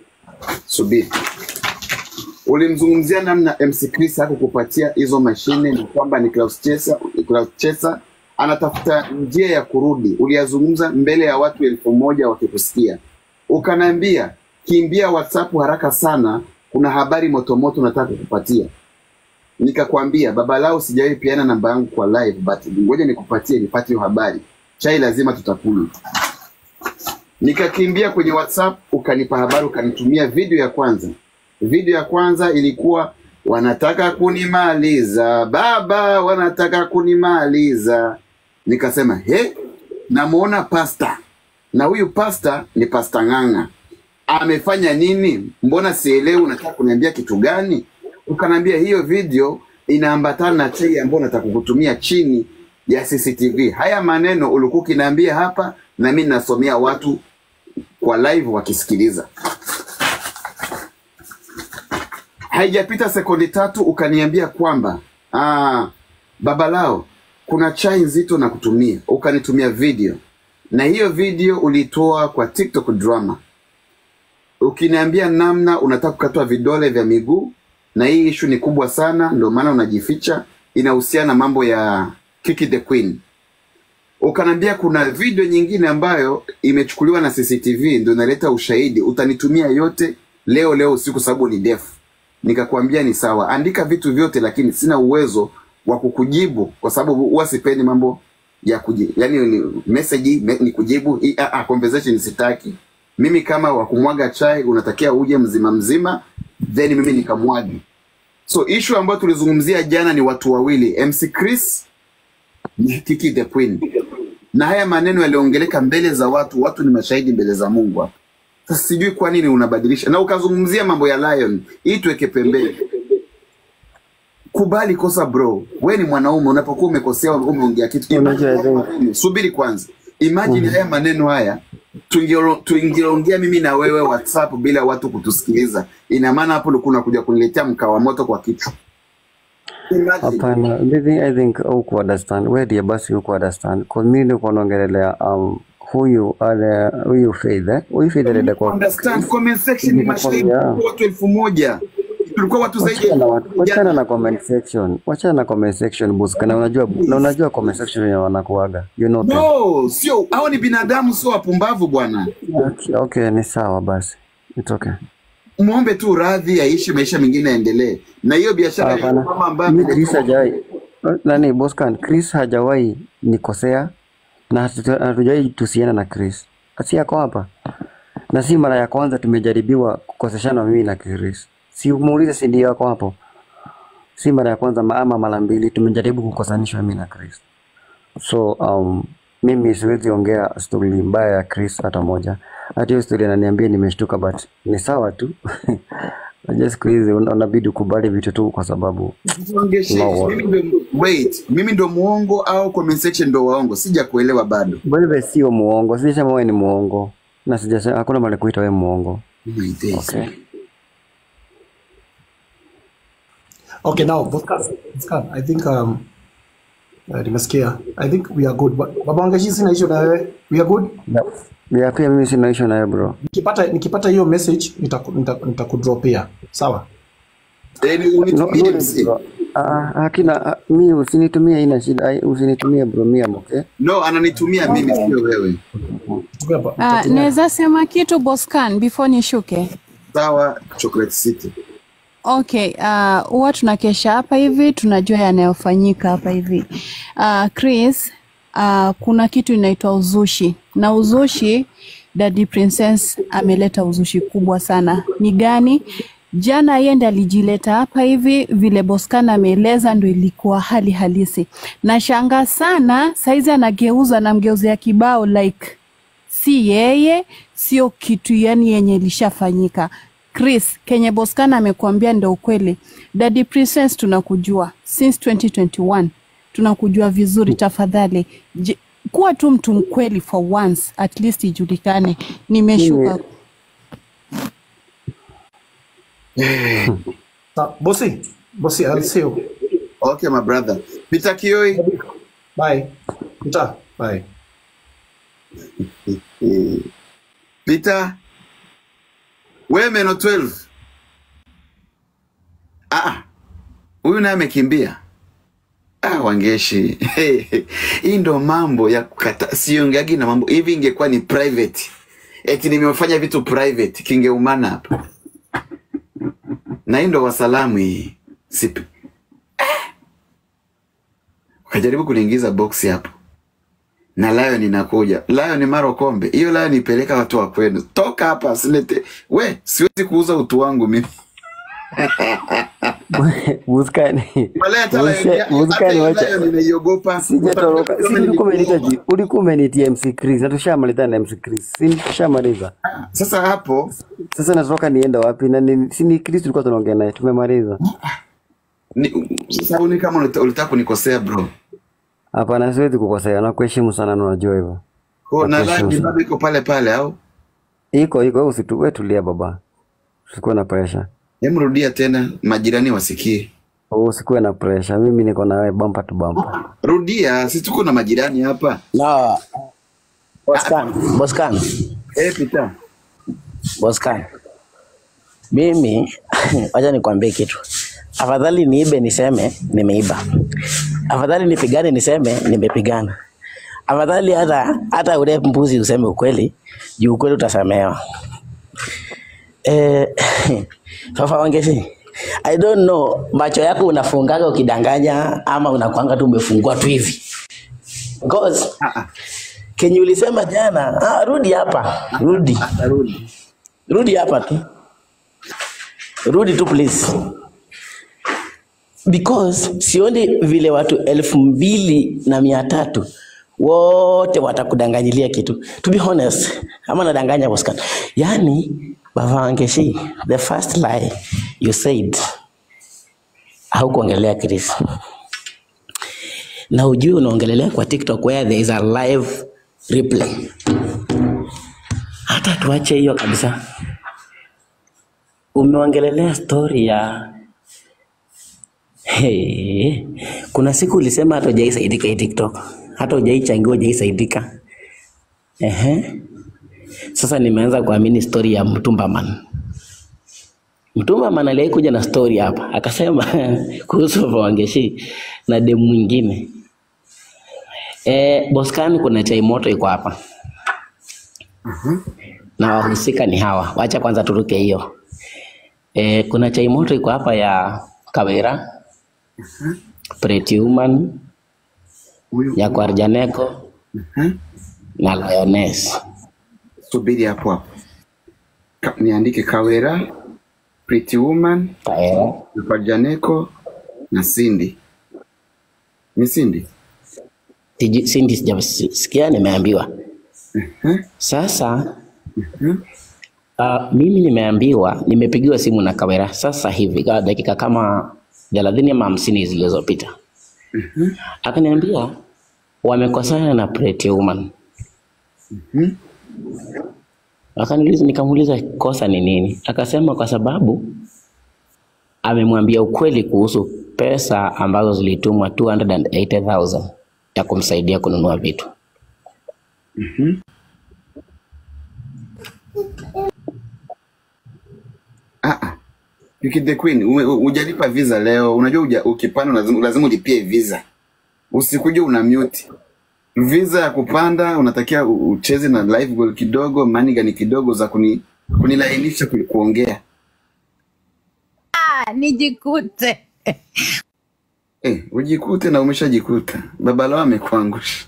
ulimzungumzia namna McChris hakukupatia hizo mashine na kwamba ni Cloud Chaser anatafuta njia ya kurudi. Uliyazungumza mbele ya watu 1,000 wakikusikia. Ukaniambia kimbia WhatsApp haraka sana, kuna habari motomoto nataka kukupatia. Nikakwambia baba lao sijawahi piana namba yangu kwa live, but ngoja nikupatie nipate hiyo habari. Chai lazima tutakula. Nikakimbia kwenye WhatsApp, ukanipa habari, ukanitumia video ya kwanza. Video ya kwanza ilikuwa wanataka kunimaliza, baba wanataka kunimaliza. Nikasema, namuona pasta. Na huyu pasta ni Pasta Ng'ang'a. Amefanya nini? Mbona sielewi unataka kuniambia kitu gani? Ukaniambia hiyo video inaambatana na chai ambayo nataka kukutumia chini ya CCTV. Haya maneno ulikuwa ukiniambia hapa na mimi nasomea watu kwa live wakisikiliza. Haijapita sekondi 3 ukaniambia kwamba baba lao kuna chai nzito na kutumia. Ukanitumia video. Na hiyo video ulitoa kwa TikTok drama. Ukiniambia namna unataka kukatwa vidole vya miguu, na hii issue ni kubwa sana ndio maana unajificha, inahusiana mambo ya Kiki the Queen. Ukaniambia kuna video nyingine ambayo imechukuliwa na CCTV ndio inaleta ushahidi, utanitumia yote leo usiku sababu ni defu. Nikakwambia ni sawa, andika vitu vyote, lakini sina uwezo wa kukujibu kwa sababu huwa sipendi mambo ya kujibu. Yani ni message ni kujibu, conversation sitaki. Mimi kama wa kumwaga chai unatakia uje mzima then mimi nikamwagi. So issue ambayo tulizungumzia jana ni watu wawili, McChris ni Kiki the Queen. Na haya maneno yaliongeleka mbele za watu ni mashahidi mbele za Mungu hapa. Sasa sijui kwa nini unabadilisha. Na ukazungumzia mambo ya Lion, hii tuweke pembeni. Kubali kosa bro. Wewe ni mwanaume, unapokuwa umekosea umeongea kitu. Subiri kwanza. Imagine haya maneno haya tungeongea mimi na wewe WhatsApp bila watu kutusikiliza. Ina maana hapo kuna kuja kuniletea mkawa moto kwa kichwa. Hapana, I think uko understand. Where the bus uko understand. Kwa mimi niko naongelea huyu Faith huyu Faith alienda kwa Understand, comment section ni mashahidi watu 1000. Tulikuwa watu zaidi ya wachana na comment section. Wachana na comment section Bosskhan. Unajua comment section ya wanakuaga. You know that. No, sio hao ni binadamu, sio wapumbavu bwana. Okay, ni sawa basi. It's okay. Muombe tu radhi, aishi maisha mengine yaendelee. Na hiyo biashara ya mama ambaye Chris hajawahi nani Bosskhan, Chris hajawahi nikosea na hatujawahi tusiana na Chris. Asi yako hapa. Na si mara ya kwanza tumejaribiwa kukoseshana mimi na Chris. Si umuulize si ndio yako hapo. Si mara ya kwanza ama mara mbili tumejaribu kukosanishwa mimi na Chris. So mimi siwezi ongea story mbaya ya Chris hata moja. Hata hiyo story ananiambia nimeshtuka, but ni sawa tu. Just crazy, unabidi kubali vitu tu kwa sababu mimi ndo muongo au comment section ndo waongo? Sija kuelewa bado. Wewe sio muongo, sijasema wewe ni muongo. Na sijasema hakuna mali kuita wewe muongo. Okay. Okay, now Bosskhan, I think nimesikia. I think we are good. Baba Wangeci sina issue na wewe. We are good? No. Yeah, pia mimi sina issue na wewe bro. Nikipata hiyo message nitakudropia. Sawa? Unitumie message. Hakina mimi usinitumie, ina shida. Usinitumie bro, mimi okay? No, ananitumia mimi, sio wewe. Naweza sema kitu Bosskhan before nishuke. Sawa, Chocolate City. Okay, huwa tunakesha hapa hivi, tunajua yanayofanyika hapa hivi. Chris, kuna kitu inaitwa uzushi. Na uzushi, Daddy Princess ameleta uzushi kubwa sana. Ni gani? Jana yeye alijileta hapa hivi, vile Bosskhan ameeleza ndio ilikuwa hali halisi. Na shanga sana, saizi anageuza na mgeuzi ya kibao like si yeye, sio kitu yani yenye ilishafanyika. Chris, Kenye Bosskhan amekuambia ndio ukweli. Daddy Princess tunakujua since 2021. Tunakujua vizuri, tafadhali. Kuwa tu mtu mkweli for once, at least ijulikane. Nimeshuka. Bossy, I'll see you. Okay, my brother. Peter Kioi. Bye. Peter, bye. Peter. Wewe meno 12. Huyu naye amekimbia. Wangeci. Hii ndo mambo ya kukata. Siongeagi na mambo. Hivi ingekuwa ni private. Eti nimefanya vitu private. Kingeumana hapa. Na hii ndo wasalamu hii. Sipi. Kajaribu kuliingiza box hapo. Na Lion inakuja. Lion Maro Kombe. Hiyo Lion ipeleka watu wa kwenu. Toka hapa silete. We, siwezi kuuza utu wangu mimi. Bosskhan. Bosskhan wacha. Ninaiogopa. Sijatoroka. Ulikuwa umenitia McChris. Na tushamaliza na McChris. Tushamaliza. Sasa hapo. Sasa natoka nienda wapi? Na si ni Chris tulikuwa tunaongea naye. Tumemaliza. Sasa uni kama ulitaka kunikosea bro. Hapana, siwezi kukosea. Nakuheshimu sana na unajua hivyo. Na live bado iko pale au? Iko wewe tulia baba. Usikuwe na pressure. Rudia tena majirani wasikie. Usikuwe na pressure. Mimi niko na wewe bumper to bumper. Rudia, sisi tuko na majirani hapa. No. Bosskhan. Peter. Bosskhan. Mimi wacha nikwambie kitu. Afadhali niibe niseme nimeiba. Afadhali nipigane niseme nimepigana. Afadhali hata ule mbuzi useme ukweli, juu ukweli utasamehewa. Fafa Wangeci, I don't know, macho yako unafungaga ukidanganya ama unakuanga tu umefungua tu hivi. Because Kenye ulisema jana, rudi hapa. Rudi hapa tu. Rudi tu please. Because sioni vile watu 2,300 wote watakudanganyilia kitu. To be honest, ama nadanganya Bosskhan. Yani, Baba Wangeci, the first lie you said, haukuongelea Chris. Na ujue unaongelelea kwa TikTok where there is a live replay. Hata tuache hiyo kabisa. Umeongelelea story ya kuna siku ulisema hata hujaisaidika hii TikTok. Hata hujaichangiwa hujaisaidika. Ehe. Sasa nimeanza kuamini story ya Mtumbaman. Mtumbaman aliyekuja na story hapa akasema kuhusu Wangeci na demu mwingine. Bosskhan kuna chai moto iko hapa. Na wahusika ni hawa. Wacha kwanza turuke hiyo. Kuna chai moto iko hapa ya Kawira, Pretty Woman, ya Kwarjaneko na Lioness. Subiri hapo hapo. Niandike Kawira, Pretty Woman, Kwarjaneko na Cindy. Ni Cindy? Cindy sijasikia, nimeambiwa. Sasa mimi nimeambiwa, nimepigiwa simu na Kawira sasa hivi dakika kama 30 ama 50 zilizopita. Akaniambia wamekosana na Pretty Woman. Akaniuliza, nikamuuliza kosa ni nini? Akasema kwa sababu amemwambia ukweli kuhusu pesa ambazo zilitumwa 280,000 ya kumsaidia kununua vitu. You kid the queen, ujalipa visa leo. Unajua ukipanda lazima ulipie visa. Usikuje una mute. Visa ya kupanda unatakia ucheze na live goal kidogo, money kidogo za kunilainisha kuongea. Nijikute. Ujikute na umeshajikuta. Baba lao amekuangusha.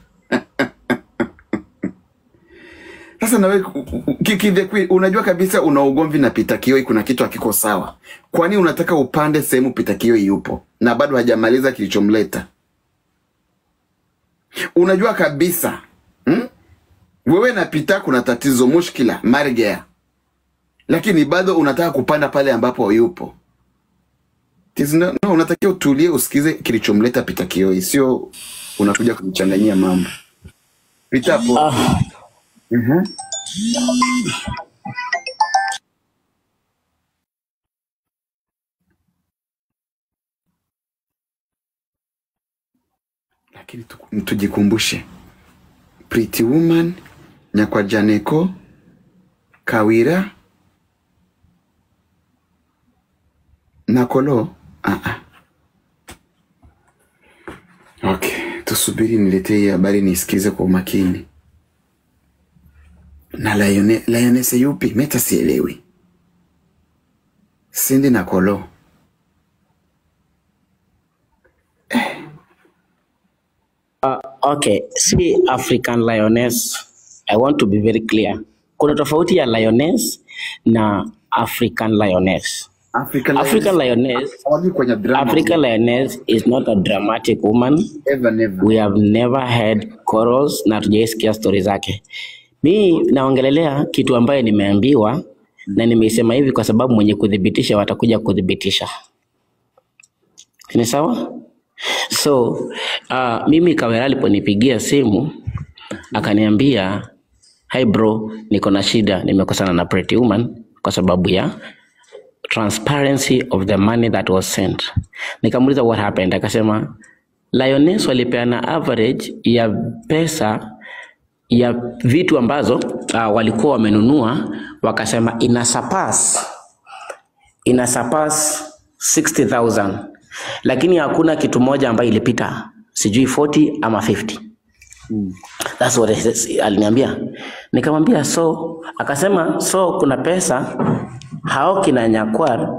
Sasa nawe unajua kabisa una ugomvi na Peter Kioi, kuna kitu hakiko sawa. Kwani unataka upande sehemu Peter Kioi yupo na bado hajamaliza kilichomleta? Unajua kabisa wewe na Peter kuna tatizo, mushkila margea, lakini bado unataka kupanda pale ambapo yupo. No, unatakiwa utulie usikize kilichomleta Peter Kioi, sio unakuja kumchanganyia mambo. Peter hapo. Lakini tujikumbushe Pretty Woman, Nyakwajaneko, Kawira na Kolo. Okay, tusubiri niletee habari nisikize kwa makini. Na Lioness yupi? Meta sielewi. Cindy na Kolo. Okay, see African Lioness, I want to be very clear. Kuna tofauti ya Lioness na African Lioness. African Lioness is not a dramatic woman. Never. We have never had quarrels na tujaisikia story zake. Mimi naongelelea kitu ambaye nimeambiwa na nimeisema hivi kwa sababu mwenye kudhibitisha watakuja kudhibitisha. Ni sawa? So, mimi Kawira aliponipigia simu akaniambia, "Hi bro, niko na shida, nimekosana na Pretty Woman kwa sababu ya transparency of the money that was sent." Nikamuuliza what happened, akasema Lioness walipeana average ya pesa ya vitu ambazo walikuwa wamenunua, wakasema ina surpass 60,000, lakini hakuna kitu moja ambayo ilipita sijui 40 ama 50. That's what aliniambia. Nikamwambia akasema kuna pesa hao kina Nyakwar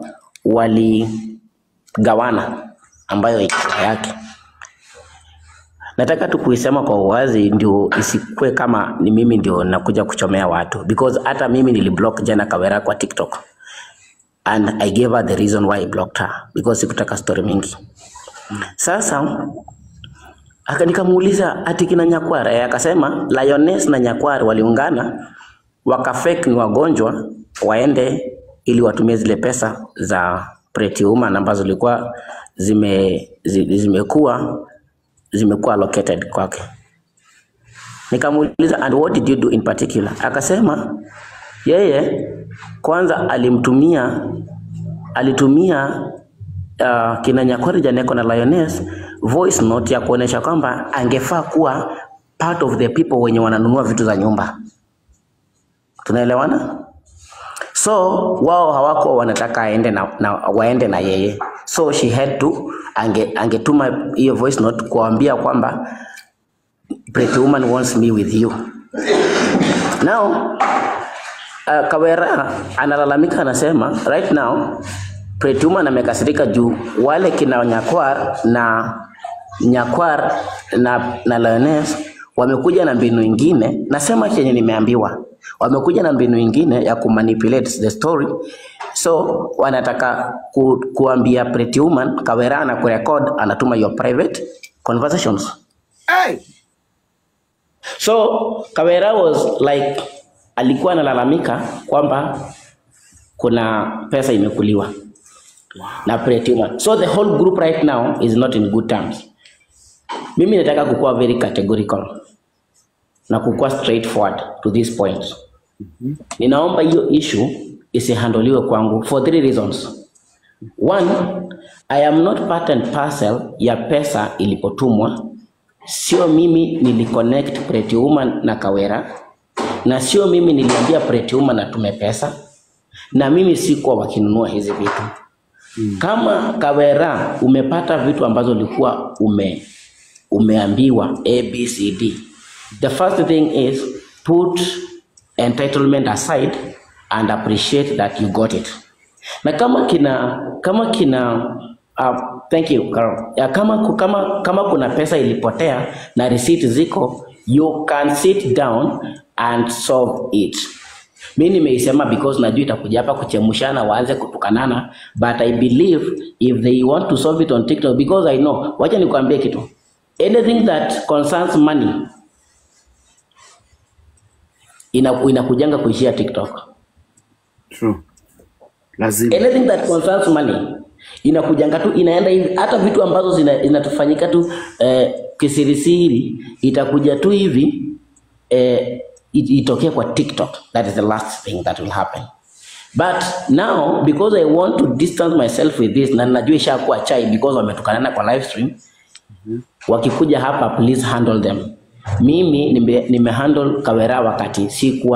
waligawana ambayo yake. Nataka tu kuisema kwa uwazi ndio isikue kama ni mimi ndio nakuja kuchomea watu, because hata mimi niliblock jana Kawira kwa TikTok and I gave her the reason why I blocked her, because sikutaka story mingi. Sasa nikamuuliza ati kina Nyakwar, akasema Lioness na Nyakwar waliungana wakafake ni wagonjwa waende ili watumie zile pesa za Pretty Woman ambazo zilikuwa zimekuwa allocated kwake. Nikamuuliza, and what did you do in particular? Akasema yeye kwanza alitumia kina Nyakwar Janeko na Lioness voice note ya kuonesha kwamba angefaa kuwa part of the people wenye wananunua vitu za nyumba. Tunaelewana? So wao hawako wanataka waende na yeye. So she had to angetuma hiyo voice note kuambia kwamba Pretty Woman wants me with you. Now Kawera analalamika, anasema right now Pretty Woman amekasirika juu wale kina Nyakwar na Lioness wamekuja na mbinu ingine. Nasema chenye nimeambiwa, wamekuja na mbinu ingine ya kumanipulate the story. So wanataka kuambia Pretty Woman Kawera na kurecord, anatuma your private conversations. Hey! So Kawera was like, alikuwa analalamika kwamba kuna pesa imekuliwa na Pretty Woman. So the whole group right now is not in good terms. Mimi nataka kukua very categorical na kukua straightforward to this point. Ninaomba hiyo issue isihandoliwe kwangu for 3 reasons. One, I am not part and parcel ya pesa ilipotumwa. Sio mimi niliconnect Pretty Woman na Kawera, na sio mimi niliambia Pretty Woman atume pesa, na mimi sikuwa wakinunua hizi vitu. Kama Kawera umepata vitu ambazo ulikuwa umeambiwa ABCD, the first thing is put entitlement aside and appreciate that you got it. Na kama kina thank you Carol. Ya kama kuna pesa ilipotea na receipt ziko, you can sit down and solve it. Mimi nimeisema because najua itakuja hapa kuchemushana waanze kutukanana, but I believe if they want to solve it on TikTok, because I know, wacha nikwambie kitu, anything that concerns money inakujanga kuishia TikTok. True. Lazima. Anything that concerns money inakujanga tu, inaenda hivi. Hata vitu ambazo zinatufanyika tu kisirisiri itakuja tu hivi itokea kwa TikTok. That is the last thing that will happen. But now because I want to distance myself with this, na najua ishakuwa chai because wametukanana kwa live stream, wakikuja hapa please handle them. Mimi nimehandle Kawera wakati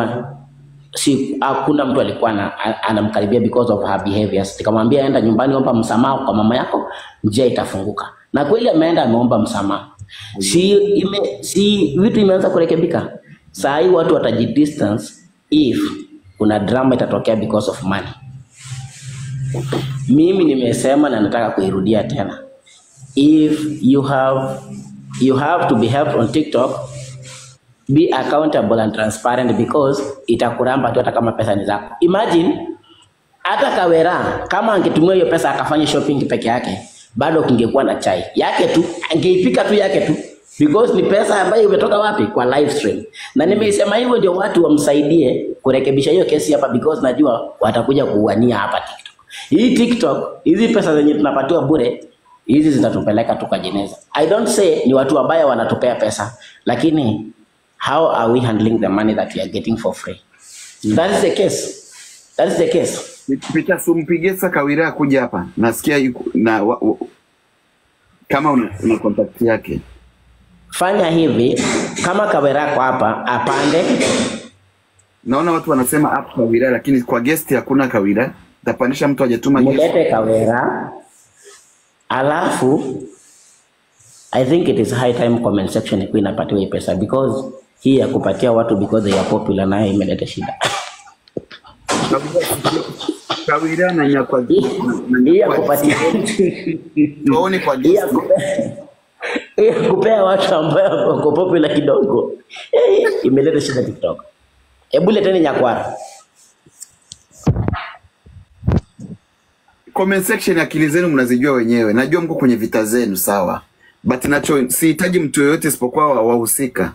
hakuna mtu alikuwa anamkaribia because of her behaviors. Nikamwambia enda nyumbani, omba msamaha kwa mama yako, njia itafunguka. Na kweli ameenda ameomba msamaha. Si vitu imeanza kurekebika. Saa hii watu watajidistance if kuna drama itatokea because of money. Mimi nimesema na nataka kuirudia tena. If you have to be helped on TikTok, be accountable and transparent, because itakuramba tu hata kama pesa ni zako. Imagine hata Kawera kama angetumia hiyo pesa akafanya shopping peke yake, bado kingekuwa na chai yake tu, angeipika tu yake tu, because ni pesa ambayo imetoka wapi? Kwa live stream. Na nimesema hivyo ndio watu wamsaidie kurekebisha hiyo kesi hapa, because najua watakuja kuuania hapa TikTok. Hii TikTok, hizi pesa zenye tunapatiwa bure, hizi zitatupeleka tukajeneza. I don't say ni watu wabaya wanatupea pesa, lakini how are we handling the money that we are getting for free? That is the case. That is the case. Peter, sumpigie sasa Kawira kuja hapa. Nasikia yuko na kama una contact yake. Fanya hivi, kama Kawira kwa hapa apande. Naona watu wanasema hapo Kawira, lakini kwa guest hakuna Kawira. Tapandisha mtu hajatuma guest. Mulete Kawira. Alafu I think it is high time comment section ikuwe inapatiwa hii pesa, because hii ya kupatia watu because they are popular nayo imeleta shida. Kawira na Nyakwa. Hii ya kupatia tuone kwa guest. Kupea watu ambao wako popular kidogo imeleta shida TikTok. Hebu leteni Nyakwara. Comment section akili zenu mnazijua wenyewe. Najua mko kwenye vita zenu sawa. But nacho sihitaji mtu yoyote isipokuwa wahusika.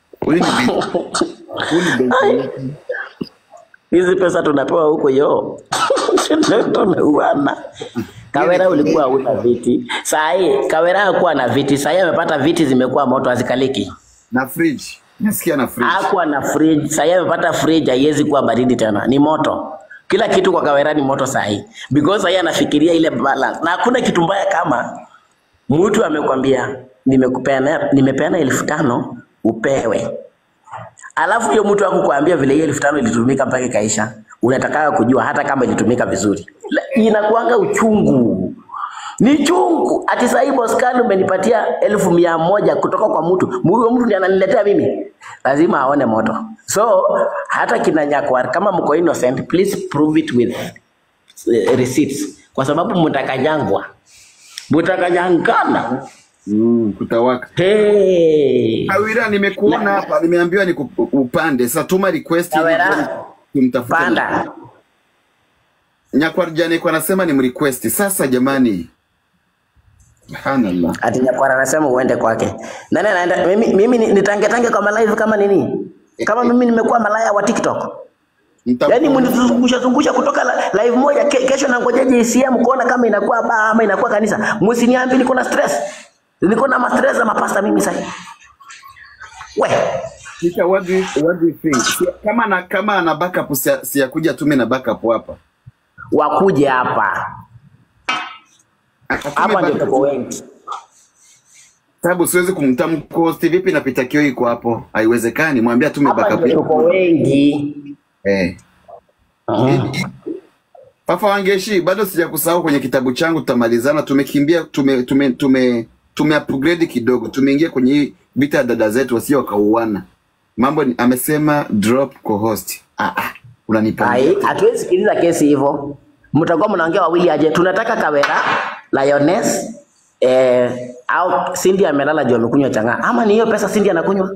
Hizi pesa tunapewa huko yo. Tunauana. Kawera ulikuwa huna viti. Saa hii Kawera hakuwa na viti. Saa hii amepata viti zimekuwa moto hazikaliki. Na fridge. Nasikia na fridge. Hakuwa na fridge. Saa hii amepata fridge haiwezi kuwa baridi tena. Ni moto. Kila kitu kwa Kawera ni moto saa hii. Because saa hii anafikiria ile balance. Na hakuna kitu mbaya kama mtu amekwambia nimepeana 5,000 upewe. Alafu hiyo mtu akukuambia vile hiyo 5,000 ilitumika mpaka ikaisha. Unataka kujua hata kama ilitumika vizuri. Inakuanga uchungu. Ni chungu. Ati sasa hii Bosskhan umenipatia 1,100 kutoka kwa mtu. Huyo mtu ndiye ananiletea mimi. Lazima aone moto. So hata kina Nyakwar kama mko innocent, please prove it with receipts. Kwa sababu mtakanyangwa. Mtakanyangana. Kutawaka. Hey. Kawira nimekuona hapa, nimeambiwa ni upande. Sasa tuma request tumtafuta. Panda. Nyakwar jana kwa anasema ni mrequest. Sasa jamani. Subhanallah. Ati Nyakwar anasema uende kwake. Nani anaenda? Mimi nitange kwa live kama nini? Kama mimi nimekuwa malaya wa TikTok. Yaani mnizungusha kutoka live moja kesho na ngojeje ICM kuona kama inakuwa baa ama inakuwa kanisa. Msiniambie niko na stress. Niko na stress za mapasta mimi sasa. Teacher, what do you think? Kama ana backup si yakuja tume na backup hapa. Wakuje hapa. Hapa ndio tuko wengi. Sababu siwezi kumtamko vipi na Pitakio iko hapo. Haiwezekani, mwambie tume backup. Hapa ndio tuko wengi. Fafa Wangeci, bado sijakusahau kwenye kitabu changu tutamalizana. Tumekimbia tume upgrade kidogo. Tumeingia kwenye hii vita dada zetu wasio wakauana. Mambo amesema drop co-host. Unanipanga. Hatuwezi sikiliza kesi hivyo. Mtakuwa mnaongea wawili aje. Tunataka Kawera, Lioness, au Cindy amelala juu amekunywa chang'aa. Ama ni hiyo pesa Cindy anakunywa?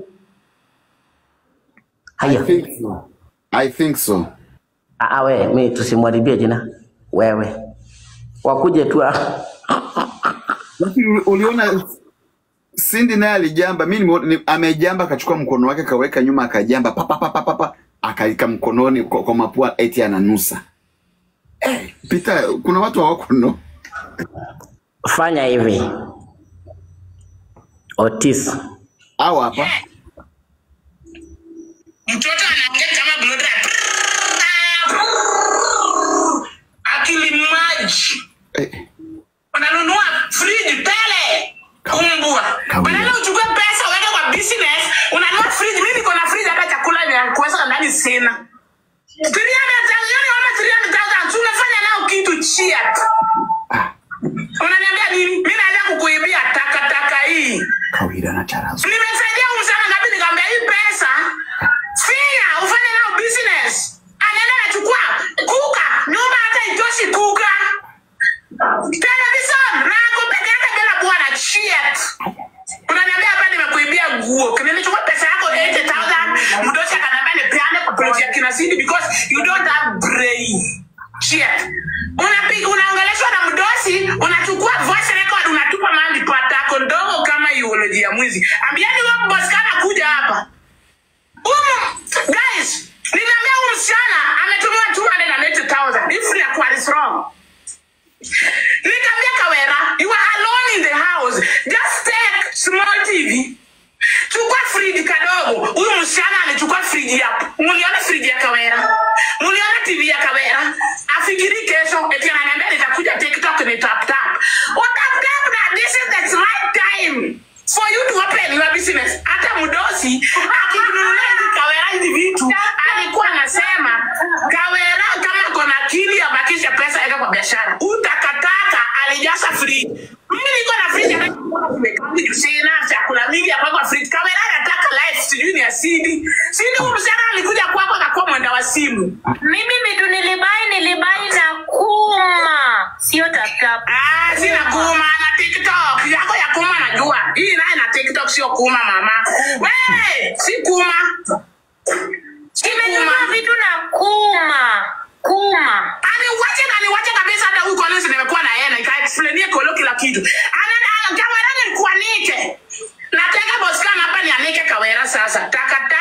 Haya. I think so. We, mimi tusimwaribie jina. Wewe. Wakuje tu. Lakini uliona Cindy naye alijamba, mimi amejamba akachukua mkono wake kaweka nyuma akajamba papa akaika mkononi kwa mapua eti ananusa. Peter, kuna watu hawako no. Fanya hivi. Otis. Au hapa. Mtoto anaongea kama bloda. Akili maji. Wananunua fridge tele. Umbua. Badala uchukue pesa uweke kwa business, unanunua fridge. Mimi niko na fridge hata chakula ni kuweka ndani sina. 300,000 tunafanya nao kitu cheap. Unaniambia nini? Mimi naanza kukuibia taka hii. Kawira na charazo. Nimesaidia umsana ngapi nikamwambia hii pesa. Fia ufanye nao business. Anaenda anachukua kuka, nyumba hata itoshi kuka. Television na kupeleka bila bwana shit. Unaniambia hapa nimekuibia nguo. Nilichukua pesa yako 80,000, mdosi akaniambia nipeane kwa project kina Cindy because you don't have brain. Shit. Unaongeleshwa na mdosi, unachukua voice record unatupa mahali patako ndogo kama ideology ya mwizi. Ambiani wewe Bosskhan kuja hapa. Guys, ninaambia huyu msichana ametumia 280,000. If Nyakwar is wrong. Nikamwambia Kawera, you are alone in the house. Just take small TV. Chukua fridge kadogo. Huyu msichana alichukua fridge hapo. Muliona fridge ya Kawera? Muliona TV ya Kawera? Afikiri kesho eti ananiambia nitakuja TikTok ni tap. What up this is the right time for you to open your business. Hata mdosi akinunulia Kawera hizi vitu alikuwa anasema Kawera kama kuna akili abakisha pesa eka kwa biashara. Utakataka alijaza fridge. Mimi niko na fridge nimekandi kusina chakula mingi hapa kwa fridge. Kawera anataka life sijui ni ya Cindy. Cindy msichana alikuja kwako akakuwa mwenda wa simu. Mimi vitu nilibai na kuma. Sio tap. Sina kuma na TikTok. Yako ya kuma najua. Hii naye na TikTok sio kuma mama. Wewe, si kuma. Nimenunua vitu na kuma. Niwache kabisa hata huko leo nimekuwa na yeye na ika-explainie kolo kila kitu. Kawera ni kuanike. Nataka Bosskhan hapa ni anike Kawera sasa. Taka